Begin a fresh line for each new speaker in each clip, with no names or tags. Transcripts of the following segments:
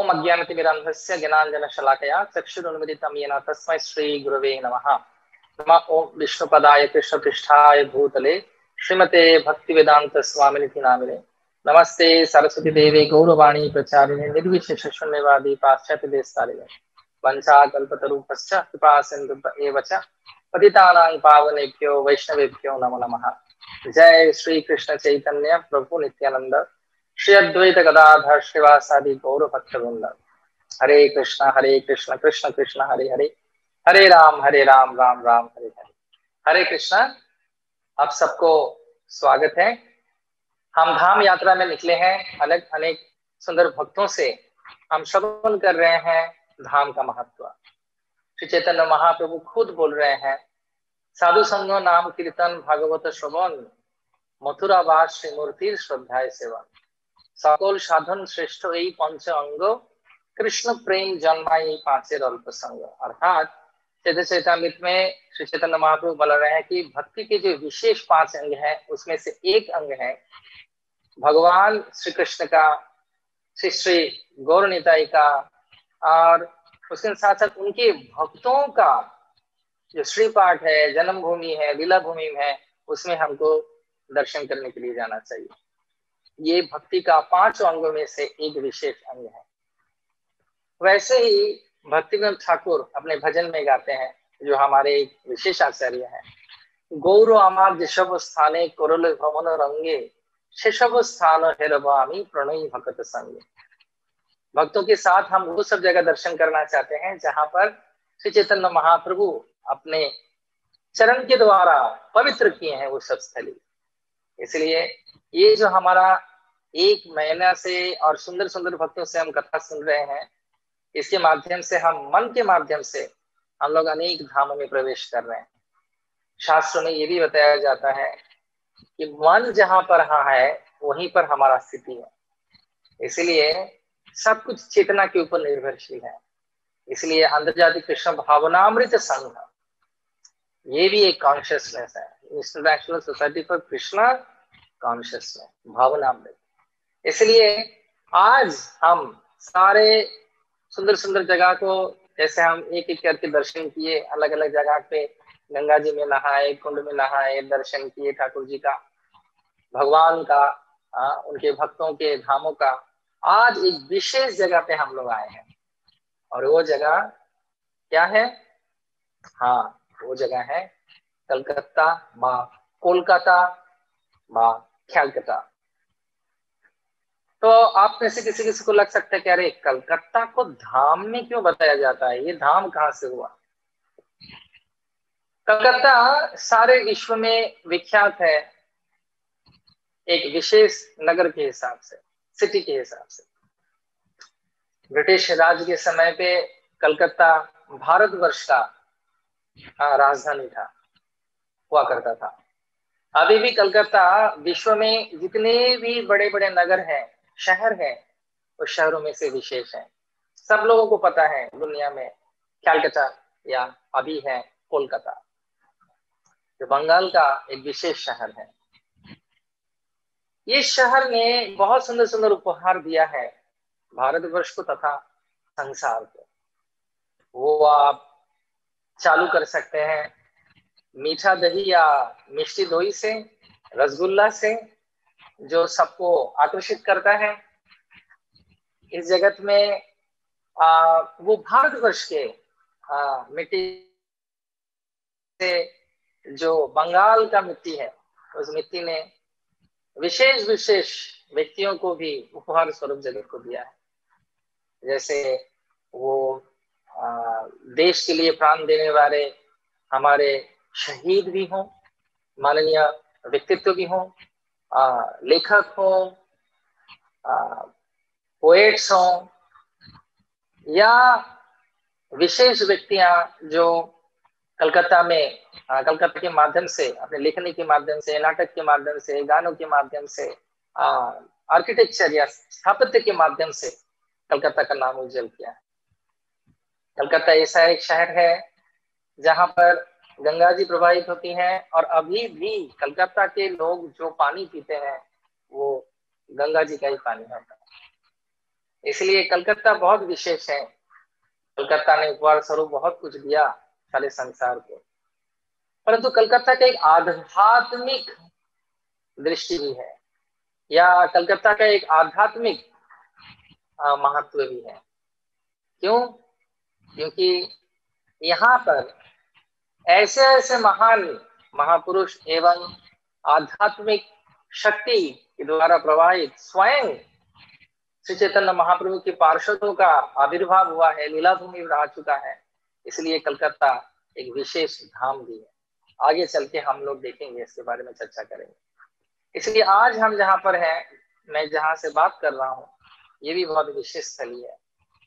ओम अज्ञानतिमिरान्धस्य ज्ञानाञ्जनशलाकया चक्षुरुन्मिलितं येन तस्मै श्रीगुरवे नमः। नमः ओम विष्णुपदाय कृष्णपृष्ठाय भूतले श्रीमते भक्तिवेदांत स्वामिनिति नामिने। नमस्ते सरस्वती देवे गौरवाणी प्रचारिणे निर्विशेष शून्यवादी पाश्चात्य देशतारिणे। वंशाकल्पतरुभ्यश्च कृपासिन्धुभ्य एव च पतितानां पावनेभ्यो वैष्णवेभ्यो नमो नमः। जय श्री कृष्ण चैतन्य प्रभु नित्यानंद श्री अद्वैत गदाधर श्रीवासादि गौर भक्तवृंद। हरे कृष्ण कृष्ण कृष्ण हरे हरे, हरे राम राम राम हरे हरे। हरे कृष्णा, आप सबको स्वागत है। हम धाम यात्रा में निकले हैं। अनेक सुंदर भक्तों से हम श्रवण कर रहे हैं धाम का महत्व। श्री चैतन्य महाप्रभु खुद बोल रहे हैं, साधु संगो नाम कीर्तन भागवत श्रवण मथुरावास श्री मूर्ति श्रद्धाय सेवा सकल साधन श्रेष्ठ यही पंच अंग कृष्ण प्रेम जन्माई पांचेर अल्प संग। अर्थात चैतन्य चैतामृत में श्री चैतन्य महाप्रभु बोल रहे हैं कि भक्ति के जो विशेष 5 अंग हैं उसमें से एक अंग है भगवान श्री कृष्ण का, श्री श्री गौर निताई का, और उसके साथ साथ उनके भक्तों का जो श्री पाठ है, जन्मभूमि है, लीला भूमि है, उसमें हमको दर्शन करने के लिए जाना चाहिए। ये भक्ति का 5 अंगों में से एक विशेष अंग है। वैसे ही भक्तिविनोद ठाकुर अपने भजन में गाते हैं, जो हमारे एक विशेष आचार्य हैं, गौर आमार जेसब स्थाने करले भ्रमण रंगे सेसब स्थान हेरबामी प्रणयी भक्त संगे। भक्तों के साथ हम वो सब जगह दर्शन करना चाहते हैं जहां पर श्री चैतन्य महाप्रभु अपने चरण के द्वारा पवित्र किए हैं वो सब स्थली। इसलिए ये जो हमारा 1 महीना से और सुंदर सुंदर भक्तों से हम कथा सुन रहे हैं, इसके माध्यम से हम मन के माध्यम से हम लोग अनेक धामों में प्रवेश कर रहे हैं। शास्त्रों में ये भी बताया जाता है कि मन जहां पर है वहीं पर हमारा स्थिति है। इसलिए सब कुछ चेतना के ऊपर निर्भरशील है। इसलिए अंतर्जातीय कृष्ण भावनामृत संघ, ये भी एक कॉन्शियसनेस है, international society for Krishna consciousness, भावनामृत। इसलिए आज हम सारे सुंदर सुंदर जगह को, जैसे हम एक एक करके दर्शन किए, अलग अलग जगह पे गंगा जी में नहाए, कुंड में नहाए, दर्शन किए ठाकुर जी का, भगवान का, उनके भक्तों के धामों का। आज एक विशेष जगह पे हम लोग आए हैं, और वो जगह क्या है? हाँ, वो जगह है कलकत्ता बा कोलकाता बा कैलकाटा। तो आप में से किसी किसी को लग सकता है कि अरे कलकत्ता को धाम में क्यों बताया जाता है, ये धाम कहाँ से हुआ? कलकत्ता सारे विश्व में विख्यात है एक विशेष नगर के हिसाब से, सिटी के हिसाब से। ब्रिटिश राज के समय पे कलकत्ता भारतवर्ष का राजधानी था, हुआ करता था। अभी भी कलकत्ता विश्व में जितने भी बड़े बड़े नगर हैं, शहर हैं, उस शहरों में से विशेष है। सब लोगों को पता है दुनिया में कैलकाटा या अभी है कोलकाता, जो बंगाल का एक विशेष शहर है। इस शहर ने बहुत सुंदर सुंदर उपहार दिया है भारतवर्ष को तथा संसार को। वो आप चालू कर सकते हैं मीठा दही या मिष्टी दोई से, रसगुल्ला से, जो सबको आकर्षित करता है इस जगत में। वो भारतवर्ष के मिट्टी से, जो बंगाल का मिट्टी है, उस मिट्टी ने विशेष विशेष व्यक्तियों को भी उपहार स्वरूप जगत को दिया है। जैसे वो देश के लिए प्राण देने वाले हमारे शहीद भी हों, माननीय व्यक्तित्व भी हों, लेखक हों, पोएट्स हों, या विशेष व्यक्तियां जो कलकत्ता में कलकत्ता के माध्यम से, अपने लेखनी के माध्यम से, नाटक के माध्यम से, गानों के माध्यम से, आर्किटेक्चर या स्थापत्य के माध्यम से कलकत्ता का नाम उज्जवल किया है। कलकत्ता ऐसा एक शहर है जहां पर गंगा जी प्रवाहित होती हैं, और अभी भी कलकत्ता के लोग जो पानी पीते हैं वो गंगा जी का ही पानी होता है। इसलिए कलकत्ता बहुत विशेष है। कलकत्ता ने उपहार स्वरूप बहुत कुछ दिया सारे संसार को, परंतु कलकत्ता का एक आध्यात्मिक दृष्टि भी है, या कलकत्ता का एक आध्यात्मिक महत्व भी है। क्यों? क्योंकि यहाँ पर ऐसे ऐसे महान महापुरुष एवं आध्यात्मिक शक्ति के द्वारा प्रवाहित स्वयं श्री चैतन्य महाप्रभु के पार्षदों का आविर्भाव हुआ है, लीला भूमि रह चुका है। इसलिए कलकत्ता एक विशेष धाम भी है। आगे चल के हम लोग देखेंगे, इसके बारे में चर्चा करेंगे। इसलिए आज हम जहाँ पर हैं, मैं जहाँ से बात कर रहा हूँ, ये भी बहुत विशेष स्थली है।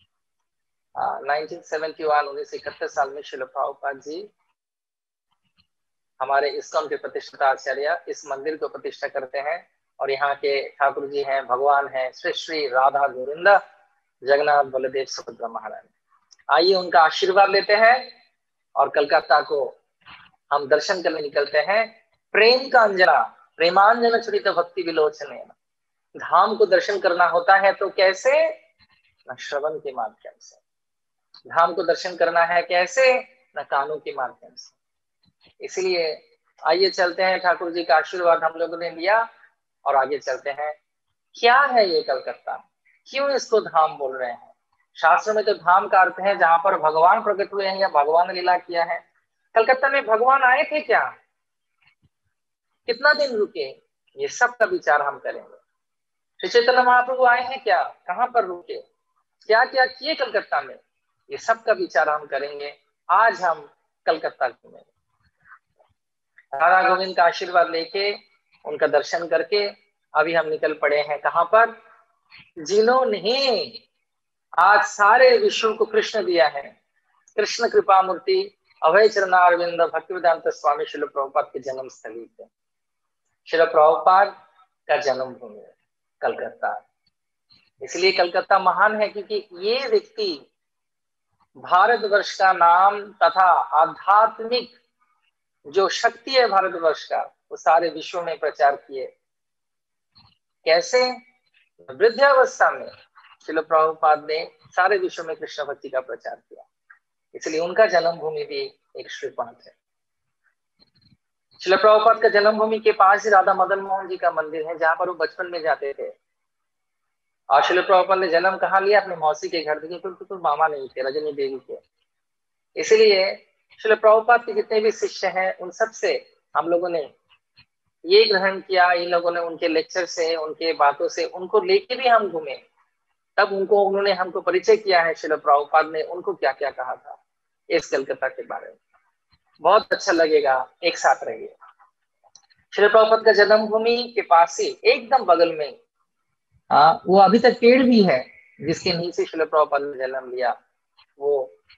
1971 साल में श्रील प्रभुपाद जी हमारे इस्कॉन के प्रतिष्ठा आचार्य इस मंदिर को प्रतिष्ठा करते हैं, और यहाँ के ठाकुर जी हैं, भगवान हैं श्री श्री राधा गोविंद जगन्नाथ बलदेव सुभद्रा महाराज। आइए उनका आशीर्वाद लेते हैं और कलकत्ता को हम दर्शन करने निकलते हैं। प्रेम का अंजना प्रेमांजन चरित भक्ति विलोचन। धाम को दर्शन करना होता है तो कैसे? न श्रवण के माध्यम से। धाम को दर्शन करना है कैसे? न कानों के माध्यम से। इसलिए आइए चलते हैं, ठाकुर जी का आशीर्वाद हम लोगों ने लिया और आगे चलते हैं। क्या है ये कलकत्ता? क्यों इसको धाम बोल रहे हैं? शास्त्र में तो धाम का अर्थ है जहां पर भगवान प्रकट हुए हैं या भगवान ने लीला किया है। कलकत्ता में भगवान आए थे क्या? कितना दिन रुके? ये सब का विचार हम करेंगे। श्री चैतन्य महाप्रभु आए हैं क्या? कहाँ पर रुके? क्या क्या किए कलकत्ता में? ये सब का विचार हम करेंगे। आज हम कलकत्ता घूमेंगे, राधा गोविंद का आशीर्वाद लेके, उनका दर्शन करके अभी हम निकल पड़े हैं कहाँ पर? जिन्होंने आज सारे विश्व को कृष्ण दिया है। कृष्ण कृपा मूर्ति अभय चरणारविंद भक्तिवेदांत स्वामी श्रील प्रभुपाद के जन्म स्थली थे। श्रील प्रभुपाद का जन्म भूमि कलकत्ता। इसलिए कलकत्ता महान है क्योंकि ये व्यक्ति भारतवर्ष का नाम तथा आध्यात्मिक जो शक्ति है भारतवर्ष का, वो सारे विश्व में प्रचार किए। कैसे? वृद्धावस्था में श्रील प्रभुपाद ने सारे विश्व में कृष्ण भक्ति का प्रचार किया। इसलिए उनका जन्मभूमि भी एक श्रीपाद है। श्रील प्रभुपाद का जन्मभूमि के पास ही राधा मदन मोहन जी का मंदिर है, जहां पर वो बचपन में जाते थे। और श्रील प्रभुपाद ने जन्म कहाँ लिया? अपने मौसी के घर, क्योंकि तो मामा नहीं थे, रजनी देवी के। इसलिए श्रील प्रभुपाद के जितने भी शिष्य हैं, उन सब से हम लोगों ने ये ग्रहण किया। इन लोगों ने उनके लेक्चर से, उनके बातों से, उनको लेके भी हम घूमे। तब उन्होंने हमको परिचय किया है, श्रील प्रभुपाद ने उनको क्या क्या कहा था इस कलकत्ता के बारे में। बहुत अच्छा लगेगा, एक साथ रहिए। श्रील प्रभुपाद का जन्मभूमि के पास ही एकदम बगल में वो अभी तक पेड़ भी है जिसके नीचे श्रील प्रभुपाद ने जन्म लिया। वो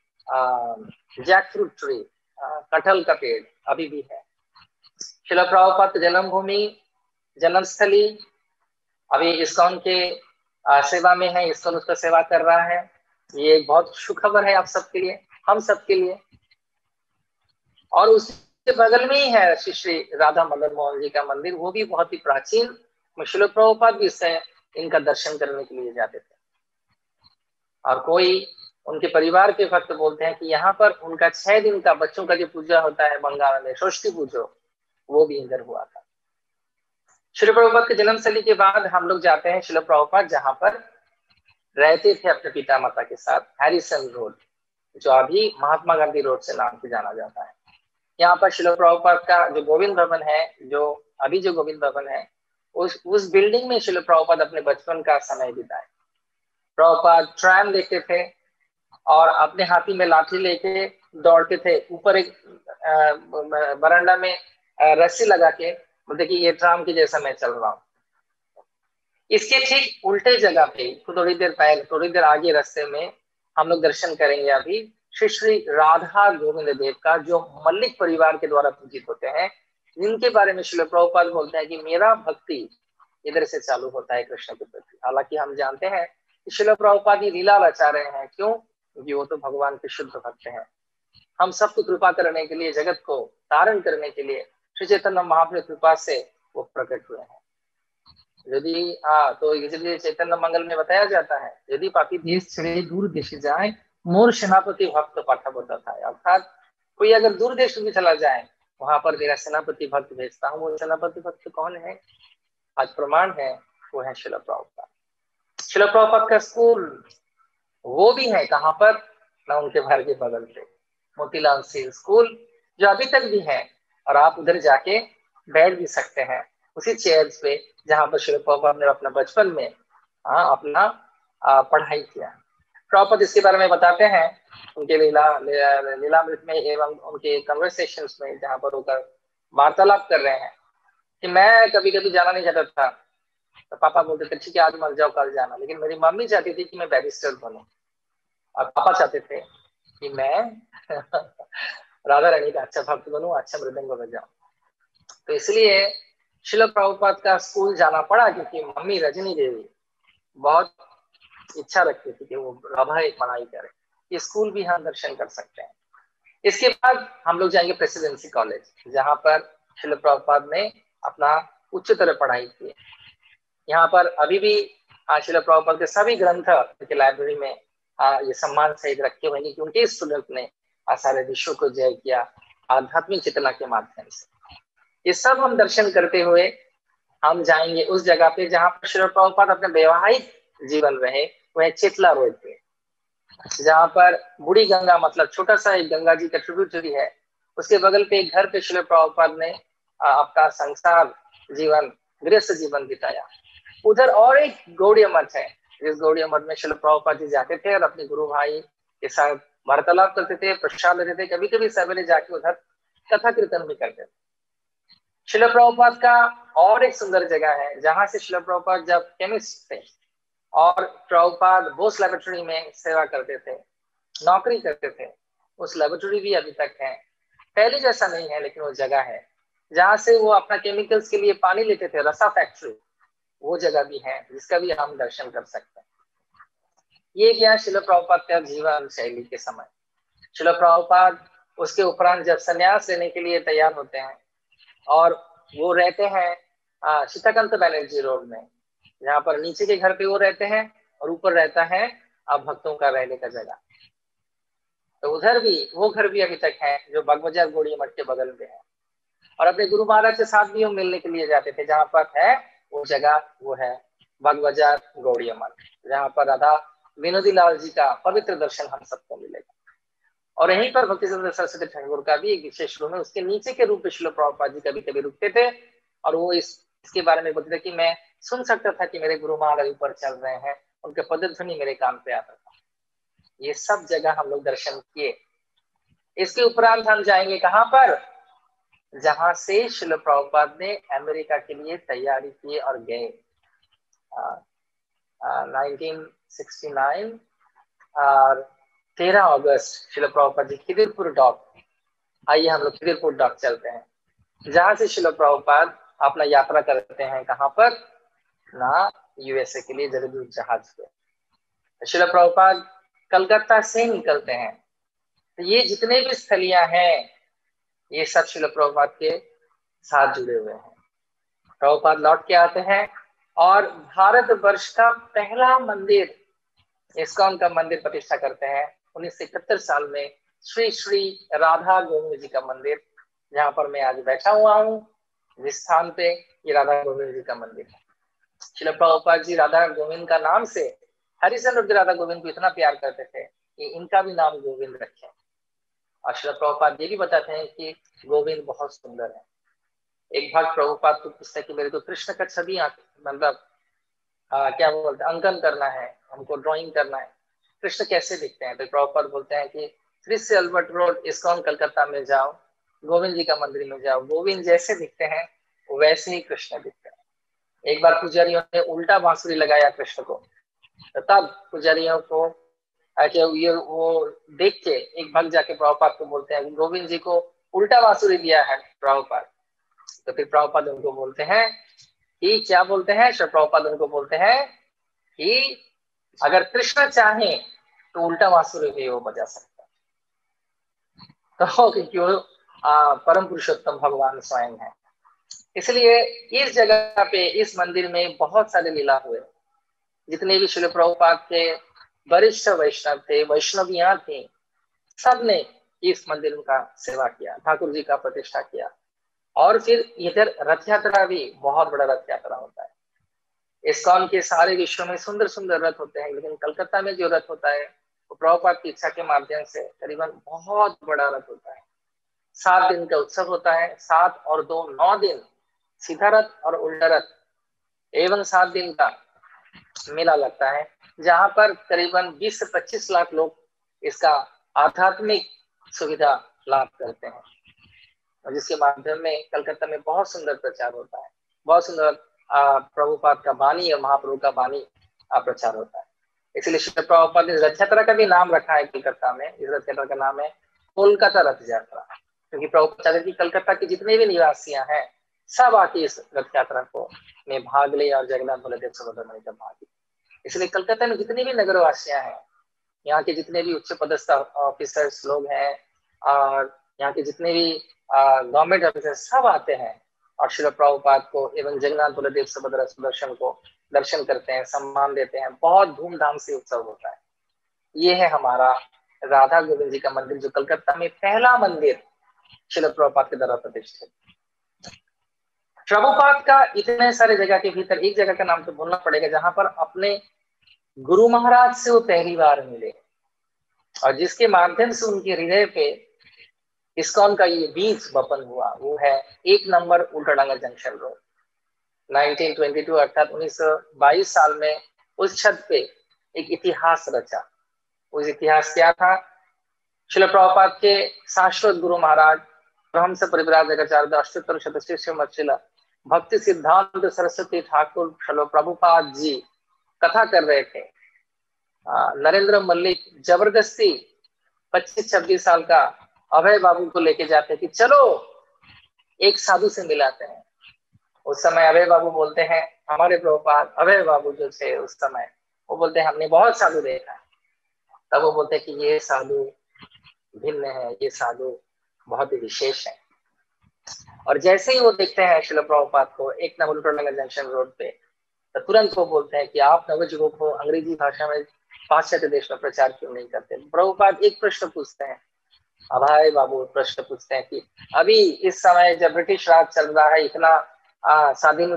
जैक फ्रूट ट्री, कटहल का पेड़ अभी भी है। श्रील प्रभुपाद की जन्मभूमि, जन्मस्थली अभी इस्कॉन के सेवा में है। इस्कॉन उसका सेवा कर रहा है। ये एक बहुत सुखबर है आप सबके लिए, हम सबके लिए। और उसके बगल में ही है श्री श्री राधा मदन मोहन जी का मंदिर, वो भी बहुत ही प्राचीन। श्रील प्रभुपाद भी इससे इनका दर्शन करने के लिए जाते थे। और कोई उनके परिवार के भक्त बोलते हैं कि यहाँ पर उनका 6 दिन का बच्चों का जो पूजा होता है बंगाल में, षष्ठी पूजो, वो भी इधर हुआ था। श्रील प्रभुपाद के जन्मस्थली के बाद हम लोग जाते हैं श्रील प्रभुपाद जहाँ पर रहते थे अपने पिता माता के साथ, हैरिसन रोड, जो अभी महात्मा गांधी रोड से नाम से जाना जाता है। यहाँ पर श्रील प्रभुपाद का जो गोविंद भवन है, जो अभी जो गोविंद भवन है, उस बिल्डिंग में श्रील प्रभुपाद अपने बचपन का समय बिताए। प्रभुपाद ट्रैम देखते थे और अपने हाथी में लाठी लेके दौड़ते थे। ऊपर एक बरामदा में रस्सी लगा के बोलते कि ये ट्राम के जैसा मैं चल रहा हूँ। इसके ठीक उल्टे जगह पे थोड़ी देर आगे रास्ते में हम लोग दर्शन करेंगे अभी श्री श्री राधा गोविंद देव का, जो मल्लिक परिवार के द्वारा पूजित होते हैं, जिनके बारे में श्रील प्रभुपाद बोलते हैं कि मेरा भक्ति इधर से चालू होता है कृष्ण के प्रति। हालांकि हम जानते हैं कि श्रील प्रभुपाद ये लीला रचा रहे हैं। क्यों? क्योंकि वो तो भगवान के शुद्ध भक्त हैं। हम सबको कृपा करने के लिए, जगत को धारण करने के लिए श्री चैतन्य महाप्रभु कृपा से वो प्रकट हुए हैं। यदि हाँ, तो इसलिए चैतन्य मंगल में बताया जाता है, यदि पापी देश छड़े दूर देश जाए, मोर सेनापति भक्त पाठा बोलता था। अर्थात कोई अगर दूर देश भी चला जाए, वहां पर मेरा सेनापति भक्त भेजता हूँ। वो सेनापति भक्त कौन है? आज प्रमाण है, वो है श्रील प्रभुपाद। श्रील प्रभुपाद का स्कूल वो भी है कहाँ पर ना, उनके घर के बगल पे मोतीलाल सेल स्कूल, जो अभी तक भी है। और आप उधर जाके बैठ भी सकते हैं उसी चेयर्स पे जहां पर श्रील प्रभुपाद ने अपना बचपन में अपना पढ़ाई किया। प्रभुपाद इसके बारे में बताते हैं उनके लीलामृत में एवं उनके कन्वर्सेशंस में, जहां पर होकर वार्तालाप कर रहे हैं कि मैं कभी कभी जाना नहीं चाहता था, तो पापा बोलते थे ठीक है आज मत जाओ कल जाना, लेकिन मेरी मम्मी चाहती थी कि मैं बैरिस्टर बनूं, और पापा चाहते थे कि मैं राधा रानी का अच्छा भक्त बनूं, अच्छा मृदंग बजाऊं। तो इसलिए श्रील प्रभुपाद का स्कूल जाना पड़ा, क्योंकि मम्मी रजनी देवी बहुत इच्छा रखती थी कि वो राधा एक पढ़ाई करे। ये स्कूल भी हम दर्शन कर सकते हैं। इसके बाद हम लोग जाएंगे प्रेसिडेंसी कॉलेज, जहां पर श्रील प्रभुपाद ने अपना उच्चतर पढ़ाई की। यहाँ पर अभी भी श्रील प्रभुपाद के सभी ग्रंथ के लाइब्रेरी में ये सम्मान सहित रखे हुए हैं, क्योंकि इस स्टूडेंट ने सारे विश्व को जय किया आध्यात्मिक चेतना के माध्यम से। ये सब हम दर्शन करते हुए हम जाएंगे उस जगह पे जहां पर श्रील प्रभुपाद अपने वैवाहिक जीवन रहे, वह चितला रोड पे, जहां पर बूढ़ी गंगा मतलब छोटा सा एक गंगा जी का ट्रिब्यूटरी है, उसके बगल पे एक घर पे श्रील प्रभुपाद ने आपका संसार जीवन, गृहस्थ जीवन बिताया। उधर और एक गौड़ीय मठ है, जिस गौड़ीय मठ में श्रील प्रभुपाद जी जाते थे और अपने गुरु भाई के साथ वार्तालाप करते थे, प्रसाद लेते थे, कभी कभी सवेरे जाके उधर कथा कीर्तन भी करते थे। श्रील प्रभुपाद का और एक सुंदर जगह है जहां से श्रील प्रभुपाद जब केमिस्ट थे और प्रभुपाद बोस लेबोरेटरी में सेवा करते थे, नौकरी करते थे, उस लेबोरेटरी भी अभी तक है। पहले जैसा नहीं है, लेकिन वो जगह है जहां से वो अपना केमिकल्स के लिए पानी लेते थे, रसा फैक्ट्री, वो जगह भी है जिसका भी हम दर्शन कर सकते हैं। ये क्या श्रील प्रभुपाद का जीवन शैली के समय। श्रील प्रभुपाद उसके उपरांत जब संन्यास लेने के लिए तैयार होते हैं और वो रहते हैं सीताकांत बैनर्जी रोड में, जहाँ पर नीचे के घर पे वो रहते हैं और ऊपर रहता है अब भक्तों का रहने का जगह। तो उधर भी वो घर भी अभी तक है जो बागबाजार गौड़ीय मठ के बगल में है। और अपने गुरु महाराज के साथ भी वो मिलने के लिए जाते थे, जहाँ पर है वो जगह, वो है बागबाजार गौड़ीय मठ, जहाँ पर राधा विनोदी लाल जी का पवित्र दर्शन हम सबको मिलेगा। और यहीं पर भक्तिचंद्र सरस्वती ठाकुर का भी एक विशेष रूम है, उसके नीचे के रूप में श्रील प्रभुपाद जी कभी कभी रुकते थे और वो इसके बारे में बोलते थे कि मैं सुन सकता था कि मेरे गुरु महाराज ऊपर चल रहे हैं, उनके पदध्वनि मेरे कान पे आता था। ये सब जगह हम लोग दर्शन किए। इसके उपरांत हम जाएंगे कहाँ पर, जहां से श्रील प्रभुपाद ने अमेरिका के लिए तैयारी की और गए 1969 और 13 अगस्त श्रील प्रभुपाद जी खिदिरपुर डॉक। आइए हम लोग खिदिरपुर डॉक चलते हैं, जहां से श्रील प्रभुपाद अपना यात्रा करते हैं कहाँ पर ना, यूएसए के लिए जलदूत जहाज पे। श्रील प्रभुपाद कलकत्ता से निकलते हैं। तो ये जितने भी स्थलियां हैं ये सब श्रील प्रभुपाद के साथ जुड़े हुए हैं। प्रभुपाद लौट के आते हैं और भारतवर्ष का पहला मंदिर, इस्कॉन का मंदिर प्रतिष्ठा करते हैं 1971 साल में, श्री श्री राधा गोविंद जी का मंदिर, जहां पर मैं आज बैठा हुआ हूँ जिस स्थान पे, ये राधा गोविंद जी का मंदिर है। श्रील प्रभुपाद जी राधा गोविंद का नाम से हरिशन रुद्र राधा गोविंद को इतना प्यार करते थे कि इनका भी नाम गोविंद रखे। और श्रील प्रभुपाद ये भी बताते हैं कि गोविंद बहुत सुंदर है। एक भक्त प्रभुपाद को पूछता है कि मेरे को कृष्ण का छवि मतलब क्या बोलते हैं अंकन करना है, हमको ड्राइंग करना है, कृष्ण कैसे दिखते हैं। तो प्रभुपाद बोलते हैं कि Chris Albert road ISKCON Calcutta में जाओ, गोविंद जी का मंदिर में जाओ, गोविंद जैसे दिखते हैं वैसे ही कृष्ण दिखते हैं। एक बार पुजारियों ने उल्टा बांसुरी लगाया कृष्ण को, तो तब पुजारियों को ये वो देख के एक भक्त जाके प्रभुपाद को बोलते हैं गोविंद जी को उल्टा बांसुरी दिया है प्रभुपाद। तो फिर प्रभुपाद उनको बोलते हैं कि क्या बोलते हैं, श्री प्रभुपाद उनको बोलते हैं कि अगर कृष्ण चाहे तो उल्टा बांसुरी भी वो बजा सकता है। तो क्योंकि वो परम पुरुषोत्तम भगवान स्वयं है। इसलिए इस जगह पे, इस मंदिर में बहुत सारे लीला हुए। जितने भी श्रील प्रभुपाद के वरिष्ठ वैष्णव थे, वैष्णवियां थी, सबने इस मंदिर का सेवा किया, ठाकुर जी का प्रतिष्ठा किया। और फिर इधर रथ यात्रा भी, बहुत बड़ा रथ यात्रा होता है। इस्कॉन के सारे विश्व में सुंदर सुंदर रथ होते हैं, लेकिन कलकत्ता में जो रथ होता है वो प्रभुपाद की इच्छा के माध्यम से करीबन बहुत बड़ा रथ होता है। 7 दिन का उत्सव होता है, 7 और 2 9 दिन सीधा रथ और उल्टा रथ एवं 7 दिन का मेला लगता है, जहां पर करीबन 20 से 25 लाख लोग इसका आध्यात्मिक सुविधा लाभ करते हैं, और जिसके माध्यम में कलकत्ता में बहुत सुंदर प्रचार होता है, बहुत सुंदर प्रभुपाद का वाणी और महाप्रभु का वाणी प्रचार होता है। इसलिए श्री प्रभुपाद ने रथ यात्रा का भी नाम रखा है कलकत्ता में। इस रथ यात्रा का नाम है कोलकाता रथ यात्रा, क्योंकि प्रभुपाद चाहते कि कलकत्ता के जितने भी निवासियां हैं सब आके इस रथ यात्रा को में भाग ले और जगन्नाथ बलदेव सुभद्रा का भाग ले। इसलिए कलकत्ता में जितने भी नगरवासियां हैं, यहाँ के जितने भी उच्च पदस्थ ऑफिसर्स लोग हैं और यहाँ के जितने भी गवर्नमेंट ऑफिसर सब आते हैं और श्री प्रभुपाद को एवं जगन्नाथ बलदेव सुभद्रा सुदर्शन को दर्शन करते हैं, सम्मान देते हैं। बहुत धूमधाम से उत्सव होता है। ये है हमारा राधा गोविंद जी का मंदिर, जो कलकत्ता में पहला मंदिर श्री प्रभुपाद के द्वारा प्रतिष्ठित। प्रभुपाद का इतने सारे जगह के भीतर एक जगह का नाम तो बोलना पड़ेगा, जहां पर अपने गुरु महाराज से वो पहली बार मिले और जिसके माध्यम से उनके हृदय पे इस्कॉन का ये बीज बपन हुआ, वो है 1 नंबर उल्टाडांगा जंक्शन रोड। 1922 अर्थात 1922 साल में उस छत पे एक इतिहास रचा। उस इतिहास क्या था? श्रील प्रभुपाद के शाश्वत गुरु महाराज ब्रह्म से परिव्राज जगचार्य अष्टोत्तर शतशिष्य मच्छिला भक्ति सिद्धांत सरस्वती ठाकुर श्रील प्रभुपाद जी कथा कर रहे थे। नरेंद्र मल्लिक जबरदस्ती 25-26 साल का अभय बाबू को लेके जाते कि चलो एक साधु से मिलाते हैं। उस समय अभय बाबू बोलते हैं, हमारे प्रभुपाद अभय बाबू जो थे उस समय, वो बोलते हैं हमने बहुत साधु देखा। तब वो बोलते हैं कि ये साधु भिन्न है, ये साधु बहुत ही विशेष है। और जैसे ही वो देखते हैं श्रील प्रभुपाद को 1 नंबर उल्टाडांगा जंक्शन रोड पे, तो तुरंत वो बोलते हैं कि आप नवयुगों को अंग्रेजी भाषा में पाश्चात्य देश में प्रचार क्यों नहीं करते? प्रभुपाद एक प्रश्न पूछते हैं, अभय बाबू प्रश्न पूछते हैं कि अभी इस समय जब ब्रिटिश राज चल रहा है, इतना स्वाधीन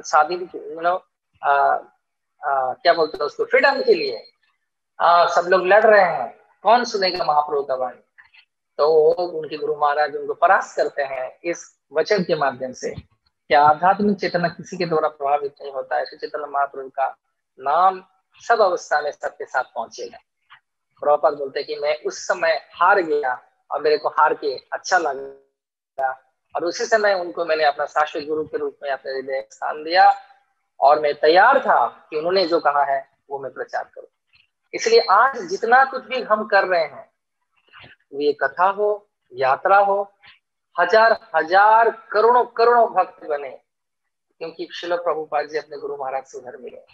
क्या बोलते हैं उसको, फ्रीडम के लिए सब लोग लड़ रहे हैं, कौन सुनेगा महाप्रभु का वाणी? तो उनके गुरु महाराज उनको परास्त करते हैं इस वचन के माध्यम से कि आध्यात्मिक चेतना किसी के द्वारा प्रभावित नहीं होता है। श्री चैतन्य महाप्रभु का नाम सब अवस्था में सबके साथ पहुंचेगा। प्रभुपाद बोलते हैं कि मैं उस समय हार गया और मेरे को हार के अच्छा लगा, और उसी समय उनको मैंने अपना शाश्वत गुरु के रूप में अपने हृदय स्थान दिया और मैं तैयार था कि उन्होंने जो कहा है वो मैं प्रचार करूं। इसलिए आज जितना कुछ भी हम कर रहे हैं, ये कथा हो, यात्रा हो, हजार हजार करोड़ों करोड़ों भक्त बने, क्योंकि श्रील प्रभुपाद जी अपने गुरु महाराज से उधर मिले,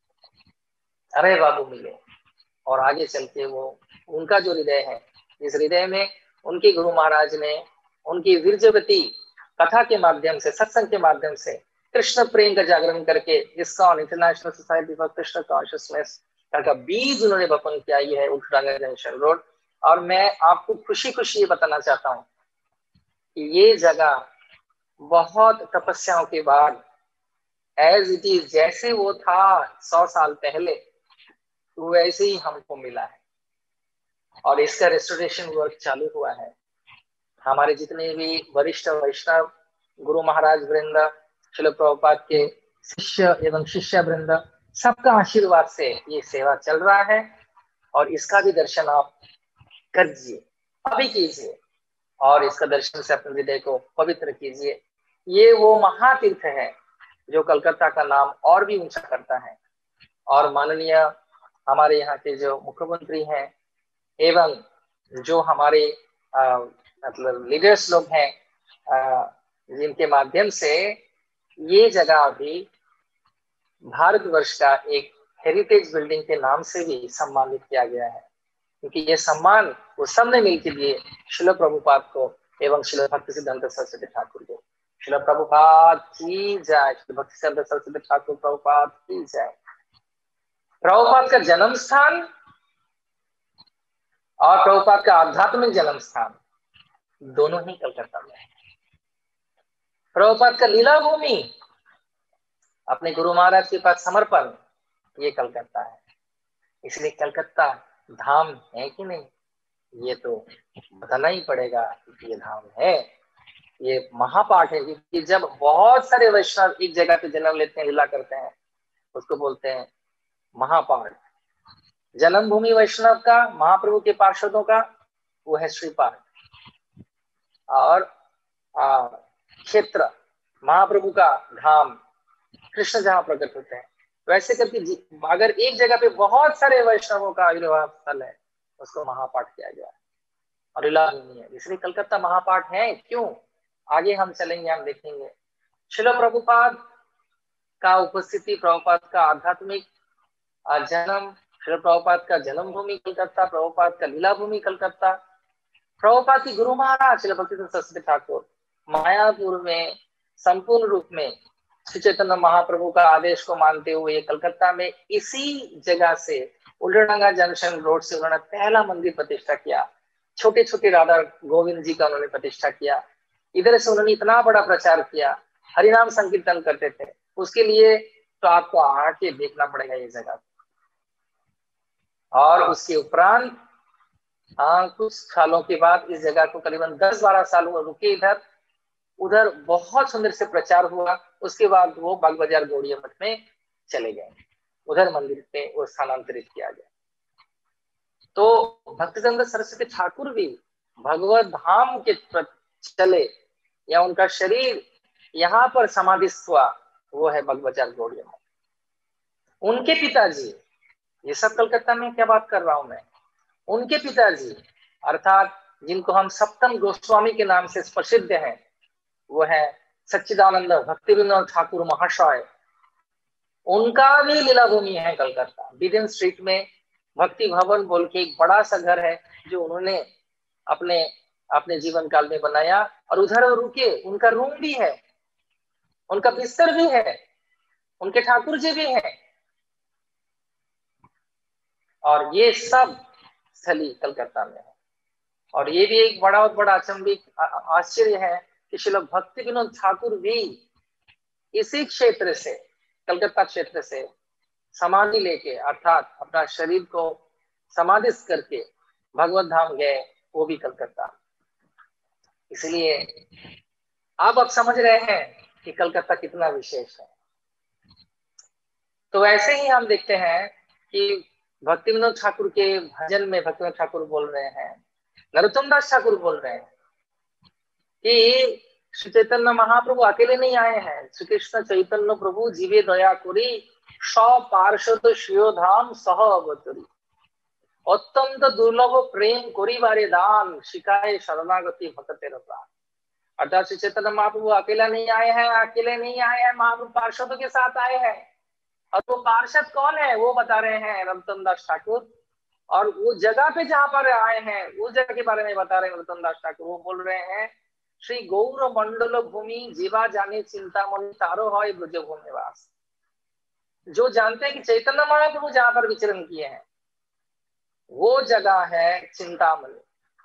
अरे बाबू मिले, और आगे चल के वो उनका जो हृदय है, इस हृदय में उनके गुरु महाराज ने उनकी वीरजवती कथा के माध्यम से, सत्संग के माध्यम से कृष्ण प्रेम का जागरण करके ISKCON international society for Krishna consciousness का बीज उन्होंने बपन किया। ये है उल्टाडांगा जंक्शन रोड। और मैं आपको खुशी खुशी ये बताना चाहता हूँ कि ये जगह बहुत तपस्याओं के बाद एज इट इज, जैसे वो था 100 साल पहले, तो वैसे ही हमको मिला है। और इसका रेस्टोरेशन वर्क चालू हुआ है। हमारे जितने भी वरिष्ठ वैष्णव गुरु महाराज वृंद, श्रील प्रभुपाद के शिष्य एवं शिष्य वृंद, सबका आशीर्वाद से ये सेवा चल रहा है। और इसका भी दर्शन आप कीजिए, अभी कीजिए, और इसका दर्शन से अपने हृदय को पवित्र कीजिए। ये वो महातीर्थ है जो कलकत्ता का नाम और भी ऊंचा करता है। और माननीय हमारे यहाँ के जो मुख्यमंत्री हैं एवं जो हमारे मतलब लीडर्स लोग हैं, जिनके माध्यम से ये जगह अभी भारतवर्ष का एक हेरिटेज बिल्डिंग के नाम से भी सम्मानित किया गया है, क्योंकि ये सम्मान वो सबने मिलकर दिए श्रील प्रभुपाद को एवं श्रील भक्ति सिद्धांत सरस्वती ठाकुर को। श्रील प्रभुपाद की जय, श्री भक्ति सिद्धांत सरस्वती ठाकुर प्रभुपाद की जय। प्रभुपाद का जन्म स्थान और प्रभुपाद का आध्यात्मिक जन्म स्थान दोनों ही कलकत्ता में है। प्रभुपाद का लीला भूमि, अपने गुरु महाराज के पास समर्पण, ये कलकत्ता है। इसलिए कलकत्ता धाम है कि नहीं, ये तो बताना ही पड़ेगा कि ये धाम है, ये महापाठ है। क्योंकि जब बहुत सारे वैष्णव एक जगह पे जन्म लेते हैं, लीला करते हैं, उसको बोलते हैं महापाठ। जन्मभूमि वैष्णव का, महाप्रभु के पार्षदों का, वो है श्रीपाठ। और क्षेत्र महाप्रभु का धाम, कृष्ण जहाँ प्रकट होते हैं, वैसे करके अगर एक जगह पे बहुत सारे वैष्णवों का आविर्भाव स्थल है, उसको महापाठ किया गया है और लीला भूमि है। इसलिए कलकत्ता महापाठ है। क्यों? आगे हम चलेंगे, हम देखेंगे। श्रील प्रभुपाद का उपस्थिति, प्रभुपाद का आध्यात्मिक जन्म, श्रील प्रभुपाद का जन्मभूमि कलकत्ता, प्रभुपाद का लीला भूमि कलकत्ता। प्रभुपाद की गुरु महाराज श्रील भक्तिवेदांत सरस्वती ठाकुर मायापुर में संपूर्ण रूप में श्री चैतन्य महाप्रभु का आदेश को मानते हुए कलकत्ता में इसी जगह से उल्लडंगा जंक्शन रोड से उन्होंने पहला मंदिर प्रतिष्ठा किया। छोटे छोटे राधा गोविंद जी का उन्होंने प्रतिष्ठा किया। इधर से उन्होंने इतना बड़ा प्रचार किया, हरिनाम संकीर्तन करते थे। उसके लिए तो आपको आके देखना पड़ेगा ये जगह। और उसके उपरांत कुछ सालों के बाद इस जगह को करीबन 10-12 साल रुके इधर, उधर बहुत सुंदर से प्रचार हुआ। उसके बाद वो बाग बाजार गौड़िया मठ में चले गए, उधर मंदिर पे वो स्थानांतरित किया गया। तो भक्तिवेदांत सरस्वती ठाकुर भी भगवत धाम के चले, या उनका शरीर यहाँ पर समाधिस्थ हुआ, वो है बाग बाजार गौड़िया मठ। उनके पिताजी, ये सब कलकत्ता में क्या बात कर रहा हूं मैं, उनके पिताजी अर्थात जिनको हम सप्तम गोस्वामी के नाम से प्रसिद्ध हैं, वो है सच्चिदानंद भक्ति विनोद ठाकुर महाशय। उनका भी लीला भूमि है कलकत्ता। बिडेन स्ट्रीट में भक्ति भवन बोल के एक बड़ा सा घर है जो उन्होंने अपने अपने जीवन काल में बनाया, और उधर रुके। उनका रूम भी है, उनका बिस्तर भी है, उनके ठाकुर जी भी हैं, और ये सब स्थली कलकत्ता में है। और ये भी एक बड़ा अचंभित आश्चर्य है कि श्रील भक्ति विनोद ठाकुर भी इसी क्षेत्र से, कलकत्ता क्षेत्र से समाधि लेके, अर्थात अपना शरीर को समाधिस्थ करके भगवत धाम गए, वो भी कलकत्ता। इसलिए अब आप समझ रहे हैं कि कलकत्ता कितना विशेष है। तो वैसे ही हम देखते हैं कि भक्ति विनोद ठाकुर के भजन में भक्ति विनोद ठाकुर बोल रहे हैं, नरोत्तम दास ठाकुर बोल रहे हैं कि श्री चैतन्य महाप्रभु अकेले नहीं आए हैं। श्री कृष्ण चैतन्य प्रभु जीवे दया करी पार्षद श्रियो धाम सह अवतरी, अत्यंत दुर्लभ प्रेम करिबारे दान, शिकाए शरणागति भक्तेर प्राण। अर्थात श्री चैतन्य महाप्रभु अकेला नहीं आए हैं, अकेले नहीं आए हैं, महाप्रभु पार्षदों के साथ आए हैं। और वो पार्षद कौन है वो बता रहे हैं नरोत्तम दास ठाकुर। और वो जगह पे जहां पर आए हैं उस जगह के बारे में बता रहे हैं नरोत्तम दास ठाकुर। वो बोल रहे हैं श्री गौर मंडल भूमि जीवा जाने चिंतामणि तारो है ब्रज भूमि वास। जो जानते हैं कि चैतन्य महाप्रभु जहां पर विचरण किए हैं वो जगह है चिंतामणि।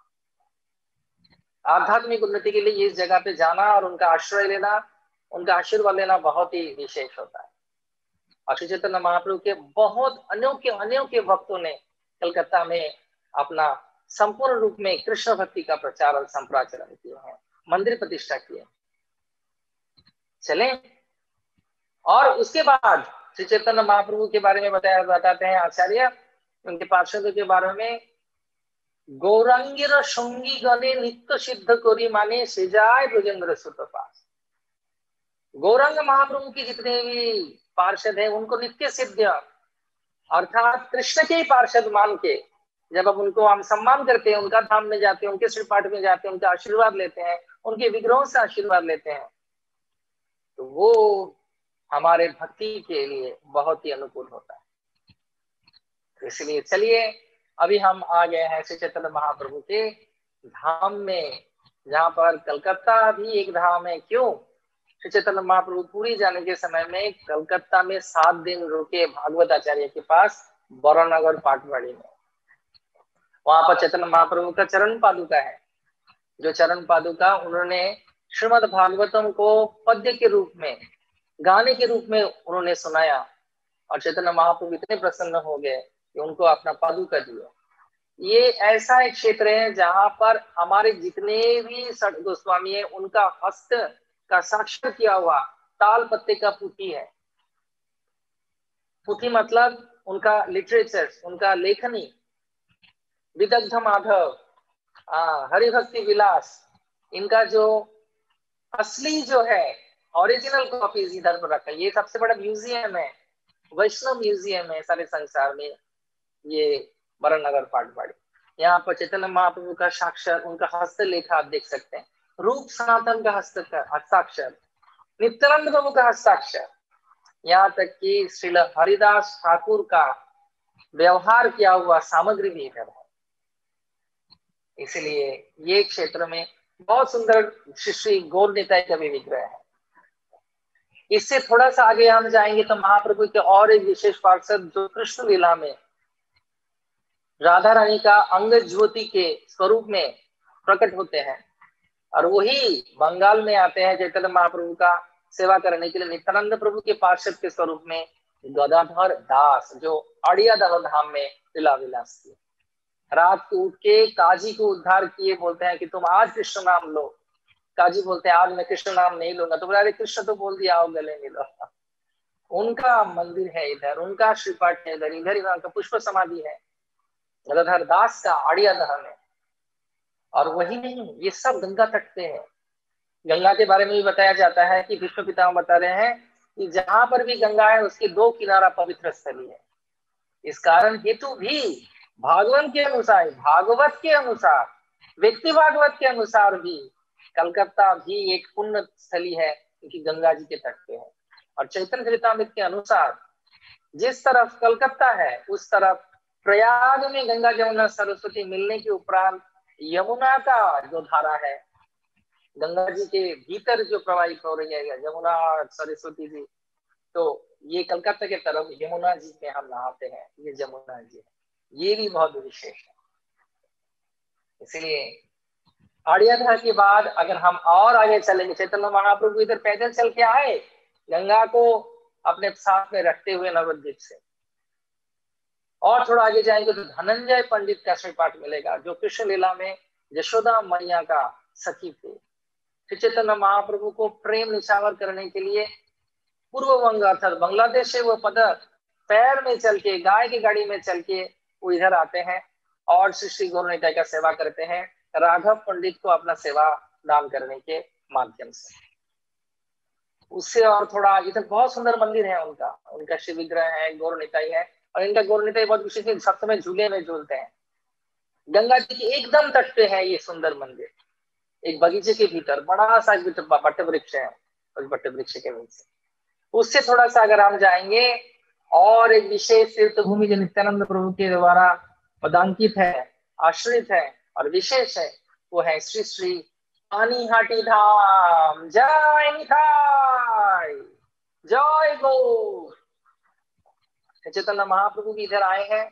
आध्यात्मिक उन्नति के लिए इस जगह पे जाना और उनका आश्रय लेना, उनका आशीर्वाद लेना बहुत ही विशेष होता है। और श्री चैतन्य महाप्रभु के बहुत अनोखे भक्तों ने कलकत्ता में अपना संपूर्ण रूप में कृष्ण भक्ति का प्रचार और संप्राचरण किए हैं, मंदिर प्रतिष्ठा किए। चलें, और उसके बाद श्री चैतन्य महाप्रभु के बारे में बताते हैं आचार्य, उनके पार्षदों के बारे में। गौरांगीर संगी गणे नित्य सिद्ध करी माने से जाए ब्रजेंद्र सुत पास। गौरांग महाप्रभु के जितने भी पार्षद हैं उनको नित्य सिद्ध अर्थात कृष्ण के पार्षद मान के जब अब उनको हम सम्मान करते हैं, उनका धाम में जाते हैं, उनके श्रीपाठ में जाते हैं, उनका आशीर्वाद लेते हैं, उनके विग्रहों से आशीर्वाद लेते हैं, तो वो हमारे भक्ति के लिए बहुत ही अनुकूल होता है। इसलिए चलिए अभी हम आ गए हैं श्री चैतन्य महाप्रभु के धाम में, जहां पर कलकत्ता भी एक धाम है। क्यों? श्री चैतन्य महाप्रभु पूरी जाने के समय में कलकत्ता में 7 दिन रुके भागवत आचार्य के पास, बरनगर पाटवाड़ी में। वहां पर चैतन्य महाप्रभु का चरण पादुका है, जो चरण पादुका उन्होंने श्रीमद् भागवतम को पद्य के रूप में, गाने के रूप में उन्होंने सुनाया, और चैतन्य महाप्रभु इतने प्रसन्न हो गए कि उनको अपना पादुका दिया। ये ऐसा एक क्षेत्र है जहां पर हमारे जितने भी संत गोस्वामी है, उनका हस्त का साक्षर किया हुआ ताल पत्ते का पुथी है। पुथी मतलब उनका लिटरेचर, उनका लेखनी, विदग्ध माधव, हरिभक्ति विलास, इनका जो असली जो है ओरिजिनल कॉपीज इधर पर रखा है। ये सबसे बड़ा म्यूजियम है, वैष्णव म्यूजियम है सारे संसार में, ये बरनगर पाटवाड़ी। यहाँ पर चैतन्य महाप्रभु का साक्षर, उनका हस्तलेख आप देख सकते हैं। रूप सनातन का हस्ताक्षर, नित्यानंद प्रभु का हस्ताक्षर, यहाँ तक कि श्रील हरिदास ठाकुर का व्यवहार किया हुआ सामग्री भी इधर है। इसलिए ये क्षेत्र में बहुत सुंदर श्री गौर निताई का भी विग्रह है। इससे थोड़ा सा आगे हम जाएंगे तो महाप्रभु के और एक विशेष पार्षद जो कृष्ण लीला में राधा रानी का अंग ज्योति के स्वरूप में प्रकट होते हैं, और वही बंगाल में आते हैं चैतन्य महाप्रभु का सेवा करने के लिए नित्यानंद प्रभु के पार्षद के स्वरूप में गदाधर दास, जो अड़ियादह धाम में लीला विलास किए। रात को उठ के काजी को उद्धार किए, बोलते हैं कि तुम आज कृष्ण नाम लो। काजी बोलते हैं आज मैं कृष्ण नाम नहीं लूंगा। तो बोला अरे कृष्ण तो बोल दिया, आओ गले मिलो। उनका मंदिर है इधर, उनका श्रीपाठ है इधर, इधर ही उनका पुष्प समाधि है गदाधर दास का अड़ियादह में। और वही नहीं, ये सब गंगा तट पे है। गंगा के बारे में भी बताया जाता है कि विश्व पितामह बता रहे हैं कि जहां पर भी गंगा है उसके 2 किनारा पवित्र स्थली है। इस कारण हेतु भी भागवत के अनुसार, व्यक्ति भागवत के अनुसार भी कलकत्ता भी एक पुण्य स्थली है, क्योंकि गंगा जी के तट पे है। और चैतन्य चरितामृत के अनुसार जिस तरफ कलकत्ता है उस तरफ प्रयाग में गंगा जमुना सरस्वती मिलने के उपरांत यमुना का जो धारा है, गंगा जी के भीतर जो प्रवाहित हो रही है यमुना और सरस्वती जी, तो ये कलकत्ता के तरफ यमुना जी में हम नहाते हैं, ये यमुना जी है, ये भी बहुत विशेष है। इसलिए अड़ियादह के बाद अगर हम और आगे चलेंगे, चैतन्य महाप्रभु इधर पैदल चल के आए गंगा को अपने साथ में रखते हुए नवद्वीप से, और थोड़ा आगे जाएंगे तो धनंजय पंडित का श्रीपाठ मिलेगा, जो कृष्ण लीला में यशोदा मैया का सखी थे। श्री चैतन्य महाप्रभु को प्रेम निछावर करने के लिए पूर्व बंग अर्थात बांग्लादेश से वो पदक पैर में चल के, गाय की गाड़ी में चल के वो इधर आते हैं और श्री गौर निताई का सेवा करते हैं, राघव पंडित को अपना सेवा दान करने के माध्यम से। उससे और थोड़ा इधर बहुत सुंदर मंदिर है उनका शिव विग्रह है, गौर निताई है। और इनका गौर निताई बहुत विशेष है, सप्त में झूले में झूलते हैं। गंगा जी के एकदम तट पे है ये सुंदर मंदिर, एक बगीचे के भीतर बड़ा सा बट वृक्ष है, उस बट वृक्ष के नीचे। उससे थोड़ा सा अगर हम जाएंगे और एक विशेष तीर्थ भूमि जो नित्यानंद प्रभु के द्वारा पदांकित है, आश्रित है और विशेष है, वो है श्री श्री पानीहाटी धाम। जय निताई, जय गौर। चैतन्य महाप्रभु भी इधर आए हैं,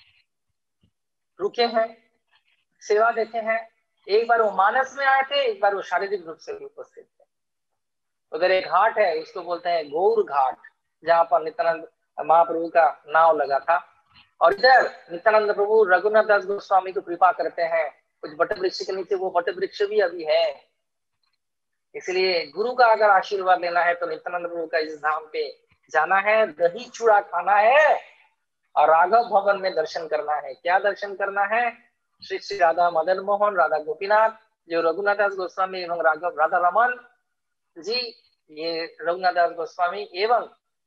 रुके हैं, सेवा देते हैं। एक बार वो मानस में आए थे, एक बार वो शारीरिक रूप से भी उपस्थित थे। उधर एक घाट है, उसको बोलते हैं गौर घाट, जहां पर नित्यानंद महाप्रभु का नाव लगा था। और इधर नित्यानंद प्रभु रघुनाथ दास गोस्वामी को कृपा करते हैं, कुछ बट वृक्ष के नीचे वो बट वृक्ष भी अभी है। इसलिए गुरु का अगर आशीर्वाद लेना है तो नित्यानंद प्रभु का इस धाम पे जाना है, दही चूड़ा खाना है और राघव भवन में दर्शन करना है। क्या दर्शन करना है? श्री श्री राधा मदन मोहन, राधा गोपीनाथ, जो रघुनाथ दास गोस्वामी एवं राघव राधा रमन जी, ये रघुनाथ दास गोस्वामी एवं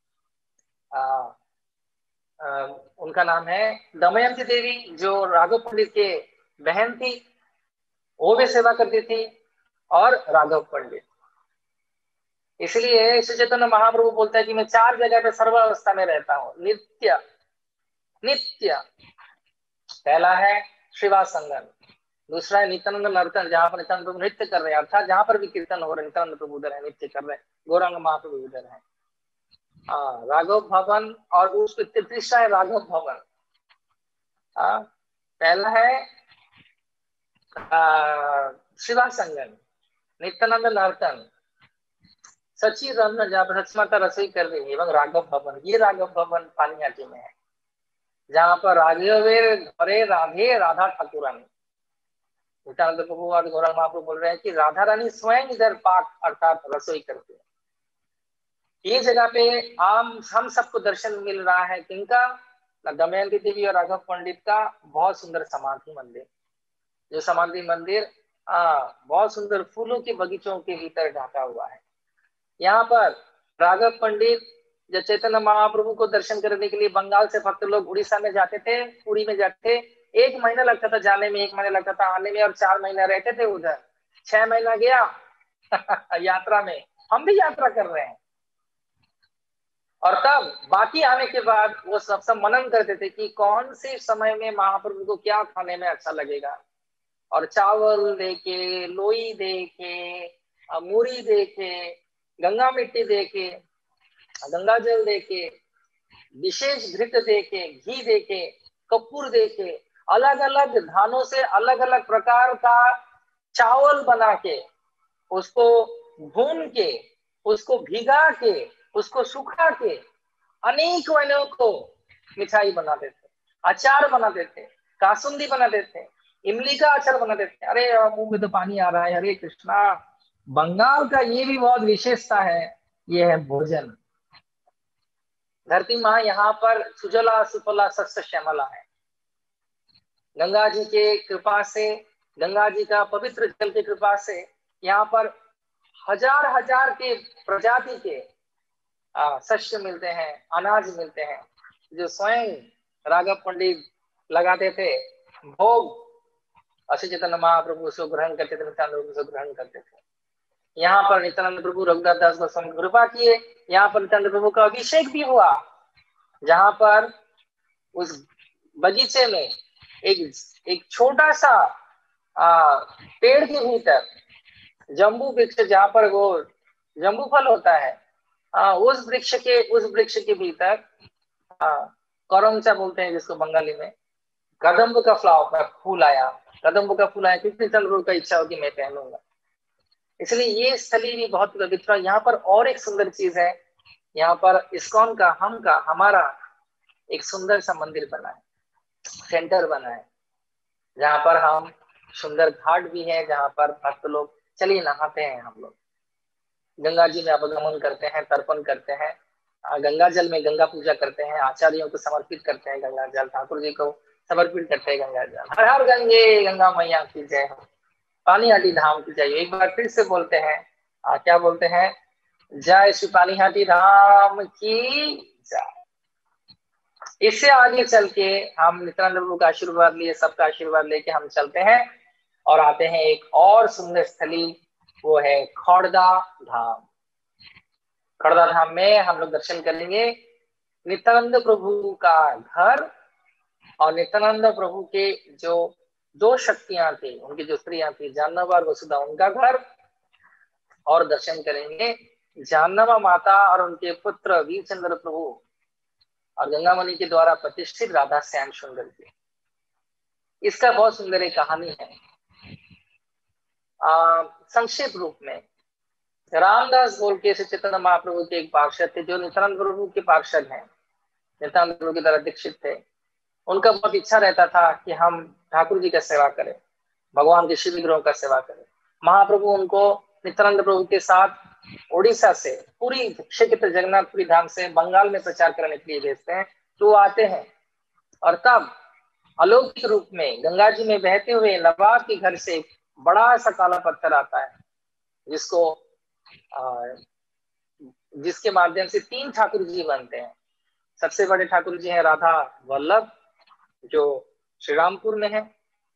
उनका नाम है दमयंती देवी, जो राघव पंडित के बहन थी, वो भी सेवा करती थी, और राघव पंडित। इसलिए श्री चैतन्य महाप्रभु बोलता है कि मैं 4 जगह पे सर्वावस्था में रहता हूँ, नित्य नित्य। पहला है श्रीवास संगम, दूसरा है नित्यानंद नर्तन, जहाँ पर नित्यानंद प्रभु नृत्य कर रहे हैं, अर्थात जहाँ पर भी कीर्तन हो रहे हैं नित्यानंद प्रभु उधर है, नृत्य कर रहे हैं, गौरांग महाप्रभु उधर है। राघव भवन, और उस तीसरा है राघव भवन। पहला है शिवा संगम, नित्यानंद नर्तन, सची रंग जहाँ पर सचमाता रसोई कर रही है, एवं राघव भवन। ये राघव भवन पानीहाटी में है, जहाँ पर राघवेर घरे राधे राधा ठाकुरानी। नित्यानंद प्रभु और गौरांग महाप्रभु बोल रहे हैं कि राधा रानी स्वयं इधर पाक अर्थात रसोई करती है। ये जगह पे हम सबको दर्शन मिल रहा है किनका? दमयंती देवी और राघव पंडित का बहुत सुंदर समाधि मंदिर, जो समाधि मंदिर बहुत सुंदर फूलों के बगीचों के भीतर ढका हुआ है। यहाँ पर राघव पंडित जब चैतन्य महाप्रभु को दर्शन करने के लिए बंगाल से भक्त लोग उड़ीसा में जाते थे, पुरी में जाते थे, 1 महीना लगता था जाने में, 1 महीना लगता था आने में, और 4 महीना रहते थे उधर। 6 महीना गया यात्रा में, हम भी यात्रा कर रहे हैं। और तब बाकी आने के बाद वो सब मनन करते थे कि कौन से समय में महाप्रभु को क्या खाने में अच्छा लगेगा, और चावल देके, लोई देके, मूरी देके, गंगा मिट्टी देके, गंगा जल देके, विशेष घृत देके, घी देके, कपूर देके, अलग अलग धानों से अलग अलग प्रकार का चावल बना के, उसको भून के, उसको भिगा के, उसको सुखा के अनेक महीनों को मिठाई बना देते, अचार बना देते, कासुंदी बना देते, इमली का अचार बना देते। अरे मुंह में तो पानी आ रहा है, हरे कृष्णा। बंगाल का ये भी बहुत विशेषता है, ये है भोजन। धरती माँ यहाँ पर सुजला सुफला सस्य श्यामला है। गंगा जी के कृपा से, गंगा जी का पवित्र जल की कृपा से यहाँ पर हजार हजार के प्रजाति के शस्य मिलते हैं, अनाज मिलते हैं, जो स्वयं राघव पंडित लगाते थे। भोग अश्री चैतन्य महाप्रभु उसको ग्रहण करते थे, नित्यानंद प्रभु उसको ग्रहण करते थे। यहाँ पर नित्यानंद प्रभु रघुनाथ दास गोस्वामी कृपा किए, यहाँ पर नित्यानंद प्रभु का अभिषेक भी हुआ, जहाँ पर उस बगीचे में एक छोटा सा पेड़ के भीतर जम्बू वृक्ष, जहाँ पर वो जम्बू फल होता है, उस वृक्ष के भीतर करमचा बोलते हैं जिसको बंगाली में, कदम्ब का फूल आया। कदम्ब का फूल आया क्योंकि चंद्र का इच्छा हो कि मैं पहनूंगा, इसलिए ये स्थली भी बहुत पवित्र है। यहाँ पर और एक सुंदर चीज है, यहाँ पर इस्कॉन का हमारा एक सुंदर सा मंदिर बना है, सेंटर बना है, जहाँ पर हम सुंदर घाट भी है, जहाँ पर भक्त लोग चलिए नहाते हैं। हम लोग गंगा जी में अपगमन करते हैं, तर्पण करते हैं, गंगा जल में गंगा पूजा करते हैं, आचार्यों को समर्पित करते हैं गंगा जल, ठाकुर जी को समर्पित करते हैं गंगा जल। हर हर गंगे गंगा मैया की जय हो, पानीहाटी धाम की जय। एक बार फिर से बोलते हैं, क्या बोलते हैं? जय श्री पानीहाटी धाम की जय। इससे आगे चल के हम नित्यानंद प्रभु का आशीर्वाद लिए, सबका आशीर्वाद लेके हम चलते हैं और आते हैं एक और सुंदर स्थली, वो है खड़दा धाम। खड़दा धाम में हम लोग दर्शन करेंगे नित्यानंद प्रभु का घर, और नित्यानंद प्रभु के जो 2 शक्तियां थी, उनकी जो स्त्रियां थी, जाह्नवा और वसुधा, उनका घर, और दर्शन करेंगे जाह्नवा माता और उनके पुत्र वीरचंद्र प्रभु और गंगामणि के द्वारा प्रतिष्ठित राधा श्याम सुंदर की। इसका बहुत सुंदर एक कहानी है। संक्षेप रूप में, रामदास बोल के चैतन्य महाप्रभु के एक पार्षद थे, जो नित्यानंद प्रभु के पार्षद हैं, नित्यानंद प्रभु के द्वारा दीक्षित थे। उनका बहुत इच्छा रहता था कि हम ठाकुर जी का सेवा करें, भगवान के शिव विग्रहों का सेवा करें। महाप्रभु उनको नित्यानंद प्रभु के साथ उड़ीसा से, पूरी क्षेत्र जगन्नाथपुरी धाम से बंगाल में प्रचार करने के लिए भेजते हैं। तो आते हैं, और तब अलौकिक रूप में गंगा जी में बहते हुए नवाब के घर से बड़ा सा काला पत्थर आता है, जिसके माध्यम से 3 ठाकुर जी बनते हैं। सबसे बड़े ठाकुर जी हैं राधा वल्लभ, जो श्रीरामपुर में है।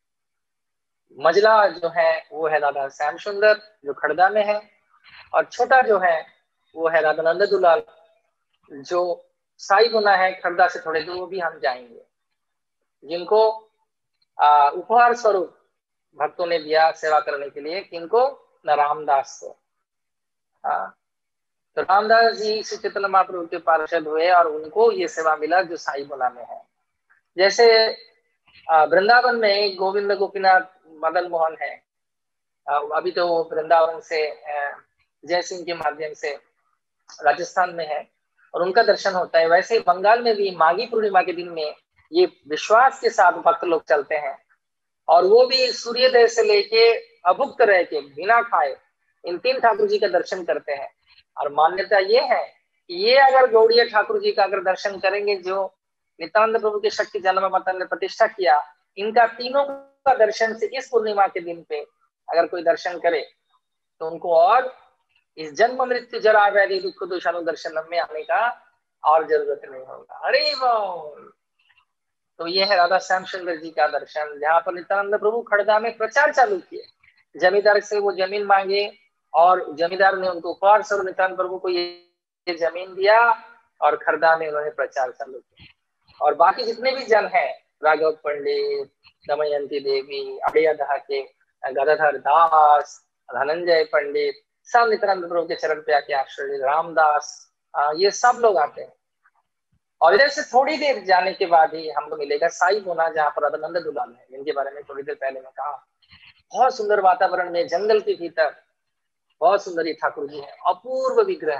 मजला जो है वो है राधा श्याम सुंदर, जो खड़दा में है। और छोटा जो है वो है राधा नंद दुलाल, जो साई गुना है, खड़दा से थोड़े दूर, भी हम जाएंगे, जिनको उपहार स्वरूप भक्तों ने दिया सेवा करने के लिए, किनको? न रामदास को। हाँ, तो रामदास जी श्री चैतन्य महाप्रभु के पार्षद हुए और उनको ये सेवा मिला जो साई बोला में है। जैसे वृंदावन में गोविंद गोपीनाथ मदन मोहन है, अभी तो वृंदावन से जय सिंह के माध्यम से राजस्थान में है और उनका दर्शन होता है। वैसे ही बंगाल में भी माघी पूर्णिमा के दिन में ये विश्वास के साथ भक्त लोग चलते हैं और वो भी सूर्योदय से लेके अभुक्त रह के बिना खाए इन 3 ठाकुर जी का दर्शन करते हैं। और मान्यता ये है कि ये अगर गौड़ीय ठाकुर जी का अगर दर्शन करेंगे, जो नित्यानंद प्रभु के शक्ति जन्म मतन ने प्रतिष्ठा किया, इनका तीनों का दर्शन से इस पूर्णिमा के दिन पे अगर कोई दर्शन करे तो उनको और इस जन्म मृत्यु जरा व्याधि दुख दोषानु दर्शन में आने का और जरूरत नहीं होगा। अरे वाह! तो ये है राधा श्याम सुंदर जी का दर्शन, जहाँ पर नित्यानंद प्रभु खड़गा में प्रचार चालू किए। जमींदार से वो जमीन मांगे और जमींदार ने उनको उपहार स्वरूप नित्यानंद प्रभु को ये जमीन दिया और खड़गा में उन्होंने प्रचार चालू किया। और बाकी जितने भी जन हैं, राघव पंडित, दमयंती देवी, अड़िया दहाके, गदाधर दास, धनंजय पंडित, सब नित्यानंद प्रभु के चरण पे आके आश्रय, रामदास, ये सब लोग आते हैं। और इधर से थोड़ी देर जाने के बाद ही हमको मिलेगा साई बोना, जहाँ पर अदनंद दुलाल है, जिनके बारे में थोड़ी देर पहले मैं कहा। बहुत सुंदर वातावरण में, जंगल के भीतर बहुत सुंदर ये ठाकुर जी है, अपूर्व विग्रह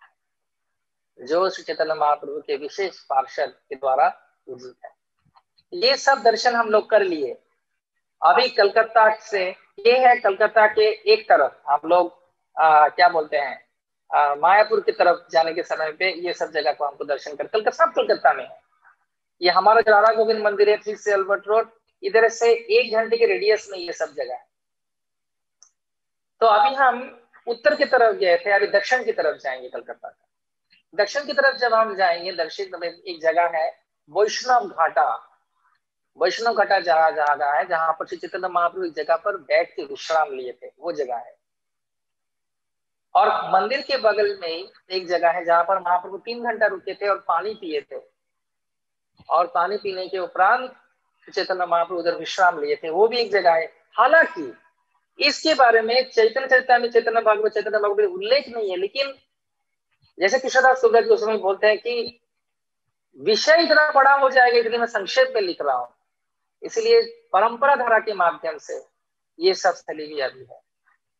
है जो श्री चैतन्य महाप्रभु के विशेष पार्षद के द्वारा पूजित है। ये सब दर्शन हम लोग कर लिए। अभी कलकत्ता से, ये है कलकत्ता के एक तरफ, हम लोग क्या बोलते हैं, मायापुर की तरफ जाने के समय पे ये सब जगह को हमको दर्शन कर, सब कलकत्ता में है। ये हमारा जो राधा गोविंद मंदिर है 3 से अल्बर्ट रोड, इधर से 1 घंटे के रेडियस में ये सब जगह है। तो अभी हम उत्तर की तरफ गए थे, अभी दक्षिण की तरफ जाएंगे कलकत्ता का। दक्षिण की तरफ जब हम जाएंगे, दक्षिण में एक जगह है वैष्णव घाटा। वैष्णव घाटा जगह है जहां पर श्री चैतन्य महाप्रभु एक जगह पर बैठ के विश्राम लिए थे, वो जगह है। और मंदिर के बगल में एक जगह है जहां पर महाप्रभु 3 घंटा रुके थे और पानी पिए थे, और पानी पीने के उपरांत चैतन्य महाप्रभु उधर विश्राम लिए थे, वो भी एक जगह है। हालांकि इसके बारे में चैतन्य चरितामृत, चैतन्य भागवत में उल्लेख नहीं है, लेकिन जैसे कृष्णदास सूरज गोस्वामी बोलते हैं कि विषय इतना बड़ा हो जाएगा, इसलिए मैं संक्षेप में लिख रहा हूं, इसलिए परंपरा धारा के माध्यम से ये सब स्थली भी अभी है।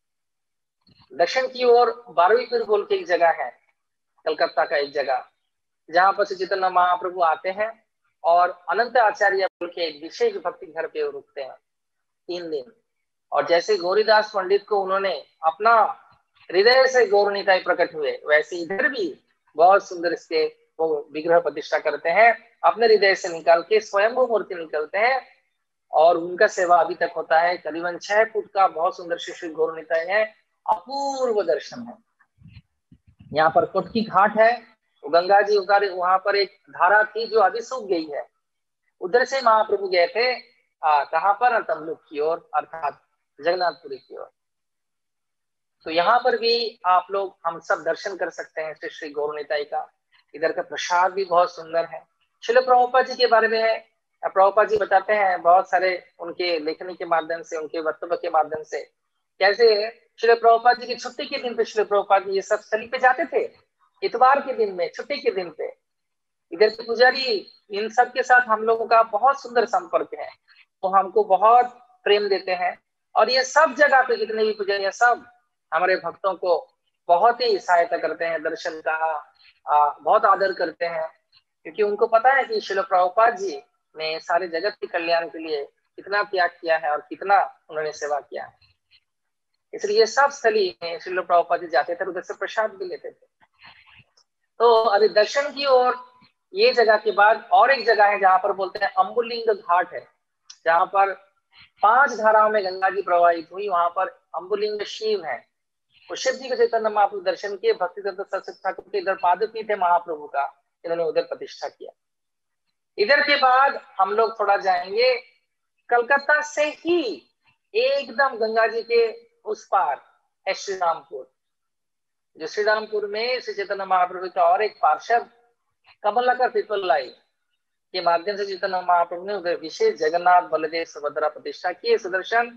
दक्षिण की ओर 12वीं पीर बोल के एक जगह है कलकत्ता का, एक जगह जहां पर चैतन्य महाप्रभु आते हैं और अनंत आचार्य बोल के एक विशेष भक्ति घर पे रुकते हैं 3 दिन। और जैसे गौरीदास पंडित को उन्होंने अपना हृदय से गौरनीताई प्रकट हुए, वैसे इधर भी बहुत सुंदर इसके वो विग्रह प्रतिष्ठा करते हैं, अपने हृदय से निकाल के स्वयंभू मूर्ति निकलते हैं और उनका सेवा अभी तक होता है। करीबन 6 फुट का बहुत सुंदर श्री गौरनीताई है, अपूर्व दर्शन है। यहाँ पर कोटकी घाट है, गंगा जी उधर, वहां पर एक धारा थी जो अभी सूख गई है, उधर से महाप्रभु गए थे कहां पर, तमलुक की ओर, अर्थात जगन्नाथपुरी की ओर। तो यहाँ पर भी आप लोग, हम सब दर्शन कर सकते हैं श्री गौरनीताई का। इधर का प्रसाद भी बहुत सुंदर है। श्रील प्रभुपाद जी के बारे में है, प्रभुपाद जी बताते हैं बहुत सारे उनके लेखनी के माध्यम से, उनके वक्तव्य के माध्यम से, कैसे श्रील प्रभुपाद जी की छुट्टी के दिन पे श्रील प्रभुपाद जी ये सब स्थली पे जाते थे, इतवार के दिन में, छुट्टी के दिन पे। इधर के पुजारी, इन सब के साथ हम लोगों का बहुत सुंदर संपर्क है, तो हमको बहुत प्रेम देते हैं। और ये सब जगह पे जितने भी पुजारी सब हमारे भक्तों को बहुत ही सहायता करते हैं, दर्शन का बहुत आदर करते हैं, क्योंकि उनको पता है कि श्रील प्रभुपाद जी ने सारे जगत के कल्याण के लिए कितना त्याग किया है और कितना उन्होंने सेवा किया है। इसलिए सब स्थली में श्रील प्रभुपाद जी जाते थे, उधर से प्रसाद भी लेते थे। तो अभी दर्शन की ओर ये जगह के बाद और एक जगह है जहां पर बोलते हैं अम्बुलिंग घाट है, जहां पर 5 धाराओं में गंगा जी प्रवाहित हुई। वहां पर अम्बुलिंग शिव है, वो शिव जी के चैतन्य महाप्रभु दर्शन किए। भक्ति सरस्वती ठाकुर के इधर पादपीठ है महाप्रभु का, इन्होंने उधर प्रतिष्ठा किया। इधर के बाद हम लोग थोड़ा जाएंगे, कलकत्ता से ही एकदम गंगा जी के उस पार है श्री रामपुर, जो श्री रामपुर में श्री चैतन्य महाप्रभु का और एक पार्षद कमलाकर पिपलाई के माध्यम से चैतन्य महाप्रभु ने उधर विशेष जगन्नाथ बलदेव सुभद्रा प्रतिष्ठा की। सुदर्शन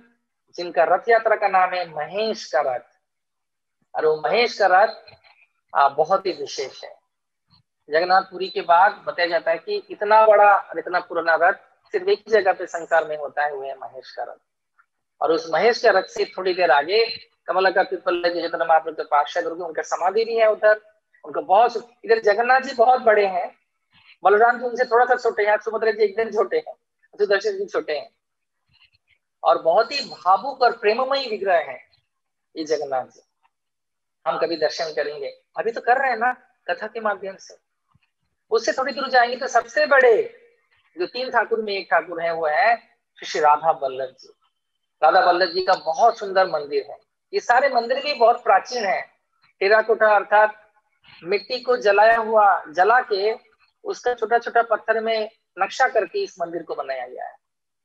जिनका रथ यात्रा का नाम है महेश का रथ। और वो महेश का रथ बहुत ही विशेष है। जगन्नाथपुरी के बाद बताया जाता है कि इतना बड़ा और इतना पुराना रथ सिर्फ एक ही जगह पे संसार में होता है, वो है महेश का रथ। और उस महेश का रथ से थोड़ी देर आगे कमला का पीपल चैतन्य महाप्रभु के पार्षद होंगे, उनका समाधि भी है उधर। उनका बहुत, इधर जगन्नाथ जी बहुत बड़े हैं, बलराम जी उनसे थोड़ा सा छोटे हैं, सुभद्रा जी एकदम छोटे हैं, सुदर्शन जी छोटे हैं। और बहुत ही भावुक और प्रेममयी विग्रह है ये जगन्नाथ जी। हम कभी दर्शन करेंगे, अभी तो कर रहे हैं ना कथा के माध्यम से। उससे थोड़ी दूर जाएंगे तो सबसे बड़े जो 3 ठाकुर में एक ठाकुर है वो है श्री राधा वल्लभ जी। राधा वल्लभ जी का बहुत सुंदर मंदिर है। ये सारे मंदिर भी बहुत प्राचीन है। टेराकोटा अर्थात मिट्टी को जलाया हुआ, जला के उसका छोटा छोटा पत्थर में नक्शा करके इस मंदिर को बनाया गया है।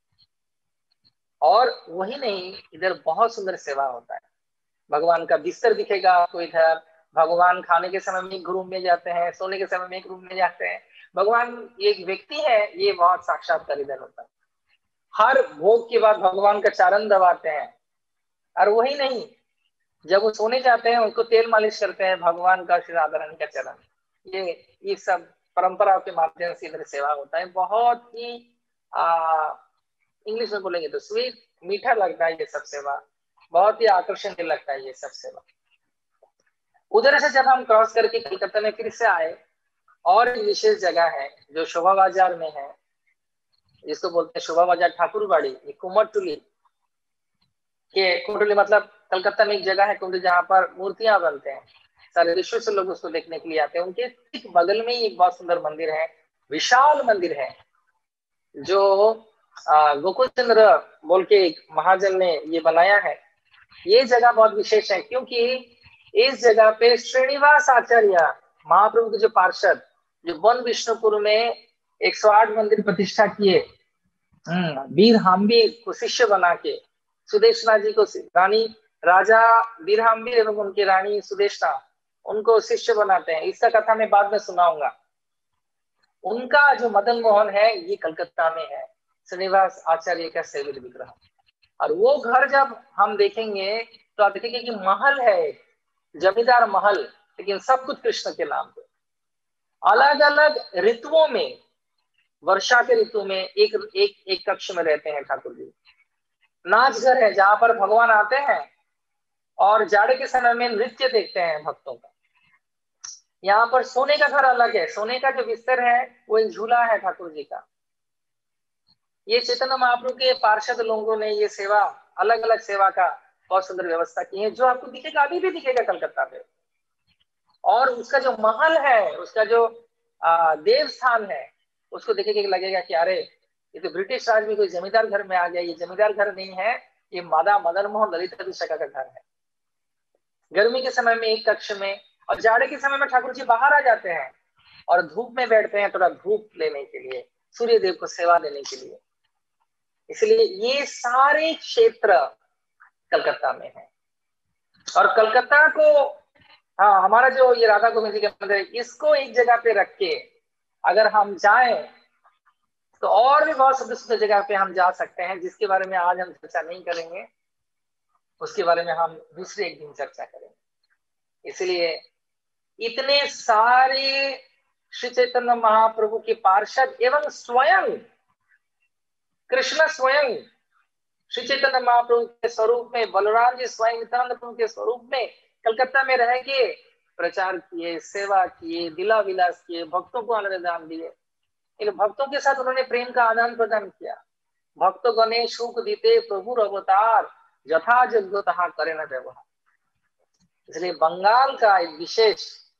और वही नहीं, इधर बहुत सुंदर सेवा होता है। भगवान का बिस्तर दिखेगा आपको इधर। भगवान खाने के समय में एक रूम में जाते हैं, सोने के समय में एक रूम में जाते हैं। भगवान एक व्यक्ति है, ये बहुत साक्षात्कार इधर होता है। हर भोग के बाद भगवान का चरण दबाते हैं। और वही नहीं, जब वो सोने जाते हैं उनको तेल मालिश करते हैं भगवान का, श्री राधा रानी का चरण। ये सब परंपरा के माध्यम से इधर सेवा होता है। बहुत ही इंग्लिश में बोलेंगे तो स्वीट, मीठा लगता है ये सब सेवा, बहुत ही आकर्षणीय लगता है ये सब सेवा। उधर से जब हम क्रॉस करके कलकत्ता में फिर से आए, और एक विशेष जगह है जो शोभा बाजार में है, जिसको बोलते हैं शोभा बाजार ठाकुरबाड़ी। ये कुमरटुली के, कुमरटुली मतलब कलकत्ता में एक जगह है कुमरटुली जहाँ पर मूर्तियां बनते हैं, सारे विश्व से लोग उसको देखने के लिए आते हैं। उनके ठीक बगल में ही एक बहुत सुंदर मंदिर है, विशाल मंदिर है, जो गोकुल चंद्र बोल के एक महाजन ने ये बनाया है। ये जगह बहुत विशेष है क्योंकि इस जगह पे श्रीनिवास आचार्य महाप्रभु के जो पार्षद, जो वन विष्णुपुर में 108 मंदिर प्रतिष्ठा किए, वीर हाम्बीर को शिष्य बना के, सुदेशना जी को रानी, राजा वीर हाम्बीर एवं उनकी रानी सुदेशना, उनको शिष्य बनाते हैं। इसका कथा मैं बाद में सुनाऊंगा। उनका जो मदन मोहन है ये कलकत्ता में है, श्रीनिवास आचार्य का सेवित विग्रह। और वो घर जब हम देखेंगे तो आप देखेंगे कि महल है, जमींदार महल, लेकिन सब कुछ कृष्ण के नाम पे। अलग अलग ऋतुओं में, वर्षा के ऋतु में एक एक एक कक्ष में रहते हैं ठाकुर जी। नाच घर है जहां पर भगवान आते हैं और जाड़े के समय में नृत्य देखते हैं भक्तों का। यहाँ पर सोने का घर अलग है, सोने का जो बिस्तर है वो एक झूला है ठाकुर जी का। ये चैतन्य महाप्रभु के पार्षद लोगों ने ये सेवा, अलग अलग सेवा का बहुत सुंदर व्यवस्था की है, जो आपको दिखेगा, अभी भी दिखेगा कलकत्ता पे। और उसका जो महल है, उसका जो देव स्थान है, उसको देखेंगे लगेगा कि अरे ये तो ब्रिटिश राज में कोई जमींदार घर में आ गया। ये जमींदार घर नहीं है, ये मादा मदन मोहन ललिता विशाखा का घर है। गर्मी के समय में एक कक्ष में, और जाड़े के समय में ठाकुर जी बाहर आ जाते हैं और धूप में बैठते हैं, थोड़ा धूप लेने के लिए, सूर्य देव को सेवा देने के लिए। इसलिए ये सारे क्षेत्र कलकत्ता में है। और कलकत्ता को, हाँ, हमारा जो ये राधा गोविंद जी का मंदिर है, इसको एक जगह पे रख के अगर हम जाएं तो और भी बहुत सुंदर सुंदर जगह पे हम जा सकते हैं, जिसके बारे में आज हम चर्चा नहीं करेंगे, उसके बारे में हम दूसरे एक दिन चर्चा करेंगे। इसलिए इतने सारे श्री चैतन्य महाप्रभु के पार्षद एवं स्वयं कृष्ण स्वयं श्री चैतन्य महाप्रभु के स्वरूप में, बलराम जी स्वयं नित्यानंद प्रभु के स्वरूप में कलकत्ता में रह के प्रचार किए, सेवा किए, दिला विलास किए, भक्तों को आनंद दान दिए। इन भक्तों के साथ उन्होंने प्रेम का आदान प्रदान किया। भक्त गणे सुख दीते प्रभु अवतार, यथा योग्य तहा करे न व्यवहार। इसलिए बंगाल का एक विशेष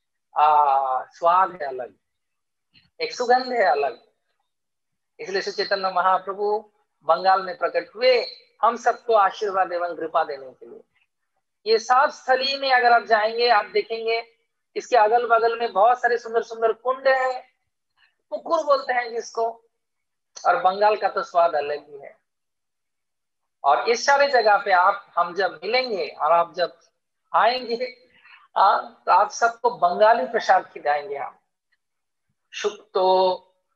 स्वाद है अलग, एक सुगंध है अलग। इसलिए श्री चैतन्य महाप्रभु बंगाल में प्रकट हुए हम सबको आशीर्वाद एवं कृपा देने के लिए। ये सात स्थली में अगर आप जाएंगे, आप देखेंगे इसके अगल बगल में बहुत सारे सुंदर सुंदर कुंड हैं, पुकुर बोलते हैं जिसको। और बंगाल का तो स्वाद अलग ही है। और इस सारे जगह पे हम जब मिलेंगे और आप जब आएंगे, तो आप सबको बंगाली प्रसाद खिलाएंगे हम। शुक्तो,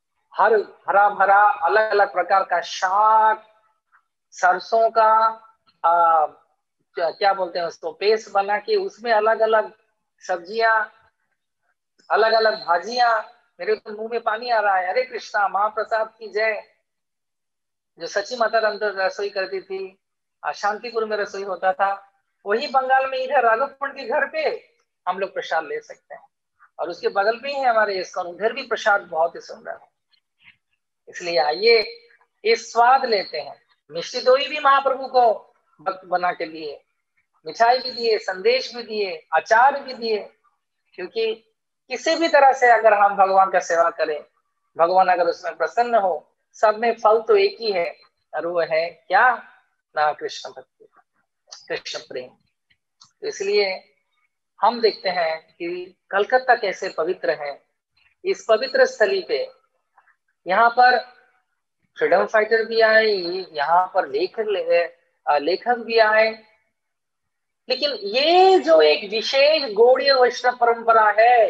हरा भरा अलग अलग प्रकार का शाक, सरसों का, क्या बोलते हैं उसको, पेस्ट बना के उसमें अलग अलग सब्जियां, अलग अलग भाजियां। मेरे तो मुंह में पानी आ रहा है। हरे कृष्णा, महाप्रसाद की जय। जो सची माता अंदर रसोई करती थी, शांतिपुर में रसोई होता था, वही बंगाल में इधर राघवपुर के घर पे हम लोग प्रसाद ले सकते हैं। और उसके बगल में ही है हमारे इस्कॉन, उधर भी प्रसाद बहुत ही सुंदर है। इसलिए आइए ये स्वाद लेते हैं। मिष्टी दोई भी महाप्रभु को भक्त बना के दिए, मिठाई भी दिए, संदेश भी दिए, अचार भी दिए। क्योंकि किसी भी तरह से अगर हम भगवान का सेवा करें, भगवान अगर उसमें प्रसन्न हो, सब में फल तो एक ही है, और वो है क्या? ना कृष्ण भक्ति, कृष्ण प्रेम। तो इसलिए हम देखते हैं कि कलकत्ता कैसे पवित्र है। इस पवित्र स्थली पे यहाँ पर फ्रीडम फाइटर भी आए, यहाँ पर लेखक भी आए। लेकिन ये जो एक विशेष गौड़ीय वैष्णव परंपरा है,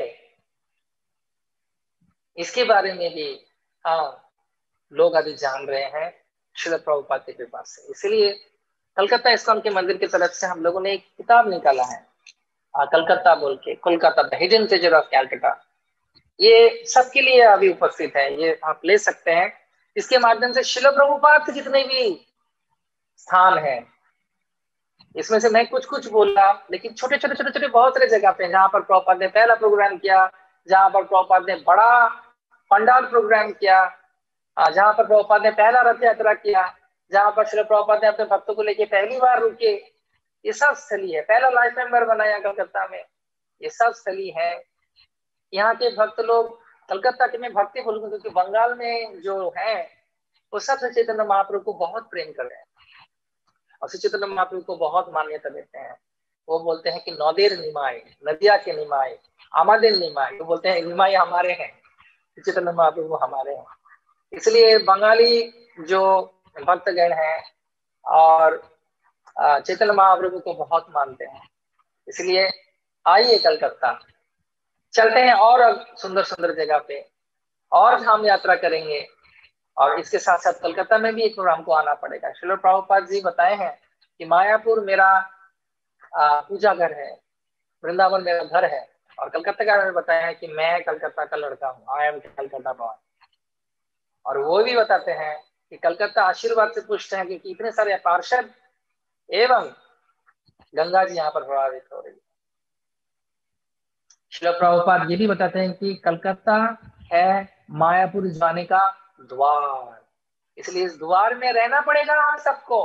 इसके बारे में भी लोग अभी जान रहे हैं श्रील प्रभुपाद की कृपा से। इसलिए कलकत्ता इस्कॉन के मंदिर की तरफ से हम लोगों ने एक किताब निकाला है, कलकत्ता बोल के, Kolkata the hidden treasure of Calcutta. ये सबके लिए अभी उपस्थित है, ये आप ले सकते हैं। इसके माध्यम से श्रील प्रभुपाद के जितने भी स्थान है, इसमें से मैं कुछ कुछ बोला, लेकिन छोटे छोटे छोटे छोटे बहुत सारे जगह पे जहां पर प्रभुपाद ने पहला प्रोग्राम किया, जहां पर प्रभुपाद ने बड़ा पंडाल प्रोग्राम किया, जहां पर प्रभुपाद ने पहला रथ यात्रा किया, जहां पर श्री प्रभुपाद ने अपने भक्तों को लेके पहली बार रुके, ये सब स्थली है। पहला लाइफ मेंबर बनाया कलकत्ता में, ये सब स्थली है। यहाँ के भक्त लोग, कलकत्ता के में भक्ति बोलूंगा क्योंकि बंगाल में जो है वो सब श्री चैतन्य महाप्रभु को बहुत प्रेम कर रहे हैं और श्री चैतन्य महाप्रभु को बहुत मान्यता देते हैं। वो बोलते हैं कि नौदेर निमाय, नदिया के निमाय, आमादेर निमाय, वो बोलते हैं निमाय हमारे हैं, श्री चैतन्य महाप्रभु हमारे हैं। इसलिए बंगाली जो भक्तगण हैं और चैतन्य महाप्रभु को बहुत मानते हैं। इसलिए आइए कलकत्ता, चलते हैं और सुंदर सुंदर जगह पे और धाम यात्रा करेंगे। और इसके साथ साथ कलकत्ता में भी एक प्रोग्राम को आना पड़ेगा। श्रील प्रभुपाद जी बताए हैं कि मायापुर मेरा पूजा घर है, वृंदावन मेरा घर है, और कलकत्ता का मैंने बताया है कि मैं कलकत्ता का लड़का हूँ, आई एम कलकत्ता बॉय। और वो भी बताते हैं कि कलकत्ता आशीर्वाद से पुष्ट है क्योंकि इतने सारे पार्षद एवं गंगा जी यहाँ पर प्रभावित हो रही है। श्रील प्रभुपाद ये भी बताते हैं कि कलकत्ता है मायापुर जाने का द्वार, इसलिए इस द्वार में रहना पड़ेगा हम सबको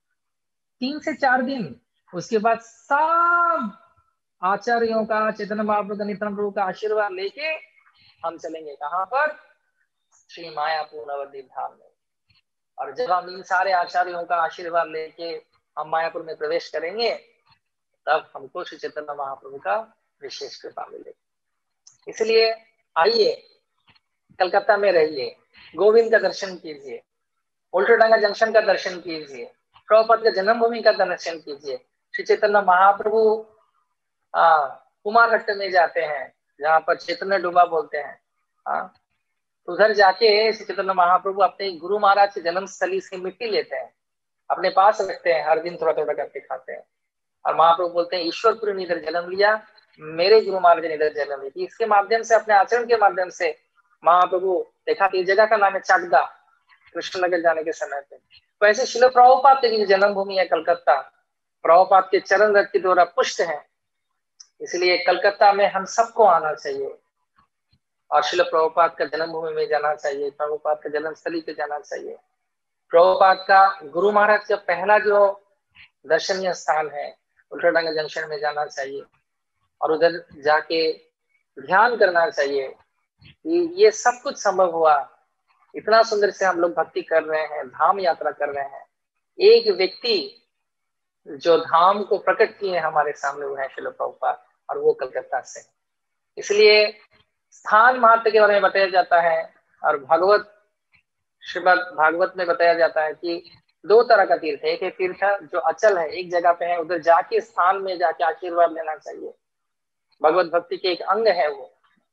3 से 4 दिन। उसके बाद सब आचार्यों का, चैतन्य महाप्रभु नित्यानंद प्रभु का आशीर्वाद लेके हम चलेंगे कहाँ पर? श्री मायापुर नवद्वीप धाम में। और जब हम इन सारे आचार्यों का आशीर्वाद लेके हम मायापुर में प्रवेश करेंगे, तब हमको श्री चैतन्य महाप्रभु का विशेष कृपा मिलेगी। इसलिए आइए कलकत्ता में रहिए, गोविंद का दर्शन कीजिए, उल्टाडांगा जंक्शन का दर्शन कीजिए, प्रभुपाद का जन्मभूमि का दर्शन कीजिए। श्री चैतन्य महाप्रभु कुमारहट्ट में जाते हैं जहाँ पर चैतन्य डूबा बोलते हैं, तो उधर जाके श्री चैतन्य महाप्रभु अपने गुरु महाराज के जन्म स्थली से मिट्टी लेते हैं, अपने पास रखते हैं, हर दिन थोड़ा थोड़ा करके खाते हैं। और महाप्रभु बोलते हैं ईश्वरपुरी ने इधर जन्म लिया, मेरे गुरु महाराज ने इधर जन्म ली। इसके माध्यम से, अपने आचरण के माध्यम से महाप्रभु देखा कि जगह का नाम है चाकदा, कृष्णनगर जाने के समय पे। तो ऐसे श्रील प्रभुपाद की जन्मभूमि है कलकत्ता, प्रभुपाद के चरण रथ के द्वारा पुष्ट है। इसलिए कलकत्ता में हम सबको आना चाहिए और श्रील प्रभुपाद का जन्मभूमि में जाना चाहिए, प्रभुपाद का जन्मस्थली पे जाना चाहिए। प्रभुपाद का गुरु महाराज का पहला जो दर्शनीय स्थान है उल्टाडांगा जंक्शन में जाना चाहिए और उधर जाके ध्यान करना चाहिए कि ये सब कुछ संभव हुआ, इतना सुंदर से हम लोग भक्ति कर रहे हैं, धाम यात्रा कर रहे हैं। एक व्यक्ति जो धाम को प्रकट किए हमारे सामने वो है श्रील प्रभुपाद, और वो कलकत्ता से। इसलिए स्थान महत्व के बारे में बताया जाता है और श्रीमद् भागवत में बताया जाता है कि 2 तरह का तीर्थ है। एक है तीर्थ जो अचल है, एक जगह पे है, उधर जाके स्थान में जाके आशीर्वाद लेना चाहिए, भगवत भक्ति के एक अंग है वो।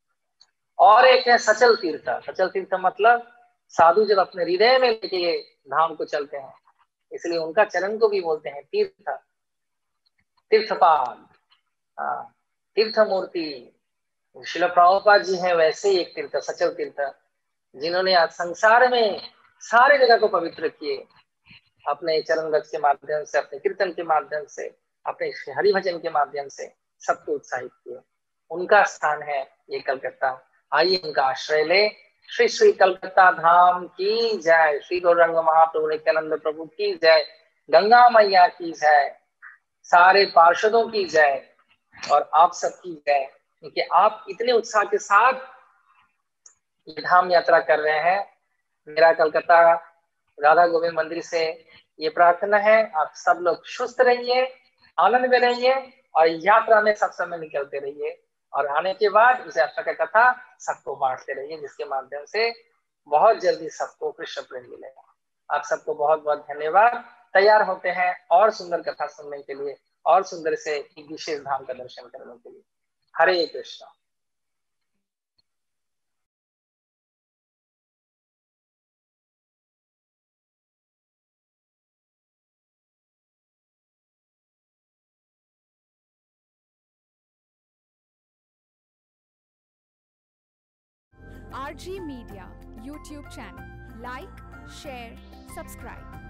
और एक है सचल तीर्थ। सचल तीर्थ मतलब साधु जब अपने हृदय में लेके धाम को चलते हैं, इसलिए उनका चरण को भी बोलते हैं तीर्थ, तीर्थपाद, तीर्थ मूर्ति। श्रील प्रभुपाद जी हैं वैसे ही एक तीर्थ, सचल तीर्थ, जिन्होंने आज संसार में सारे जगह को पवित्र किए अपने चरण रज के माध्यम से, अपने कीर्तन के माध्यम से, अपने हरि भजन के माध्यम से सबको उत्साहित किए। उनका स्थान है ये कलकत्ता। आइए उनका आश्रय ले। श्री श्री कलकत्ता धाम की जय। श्री गौरंग महाप्रभु नित्यानंद प्रभु की जय। गंगा मैया की जय। सारे पार्षदों की जय और आप सबकी जय, क्योंकि आप इतने उत्साह के साथ ये धाम यात्रा कर रहे हैं। मेरा कलकत्ता राधा गोविंद मंदिर से ये प्रार्थना है, आप सब लोग सुस्त रहिए, आनंद में रहिए और यात्रा में सब समय निकलते रहिए और आने के बाद उस यात्रा का कथा सबको बांटते रहिए, जिसके माध्यम से बहुत जल्दी सबको कृष्ण प्रेम मिलेगा। आप सबको बहुत बहुत धन्यवाद। तैयार होते हैं और सुंदर कथा सुनने के लिए और सुंदर से एक विशेष धाम का दर्शन करने के लिए। हरे Krishna.
RG Media YouTube channel. Like, share, subscribe.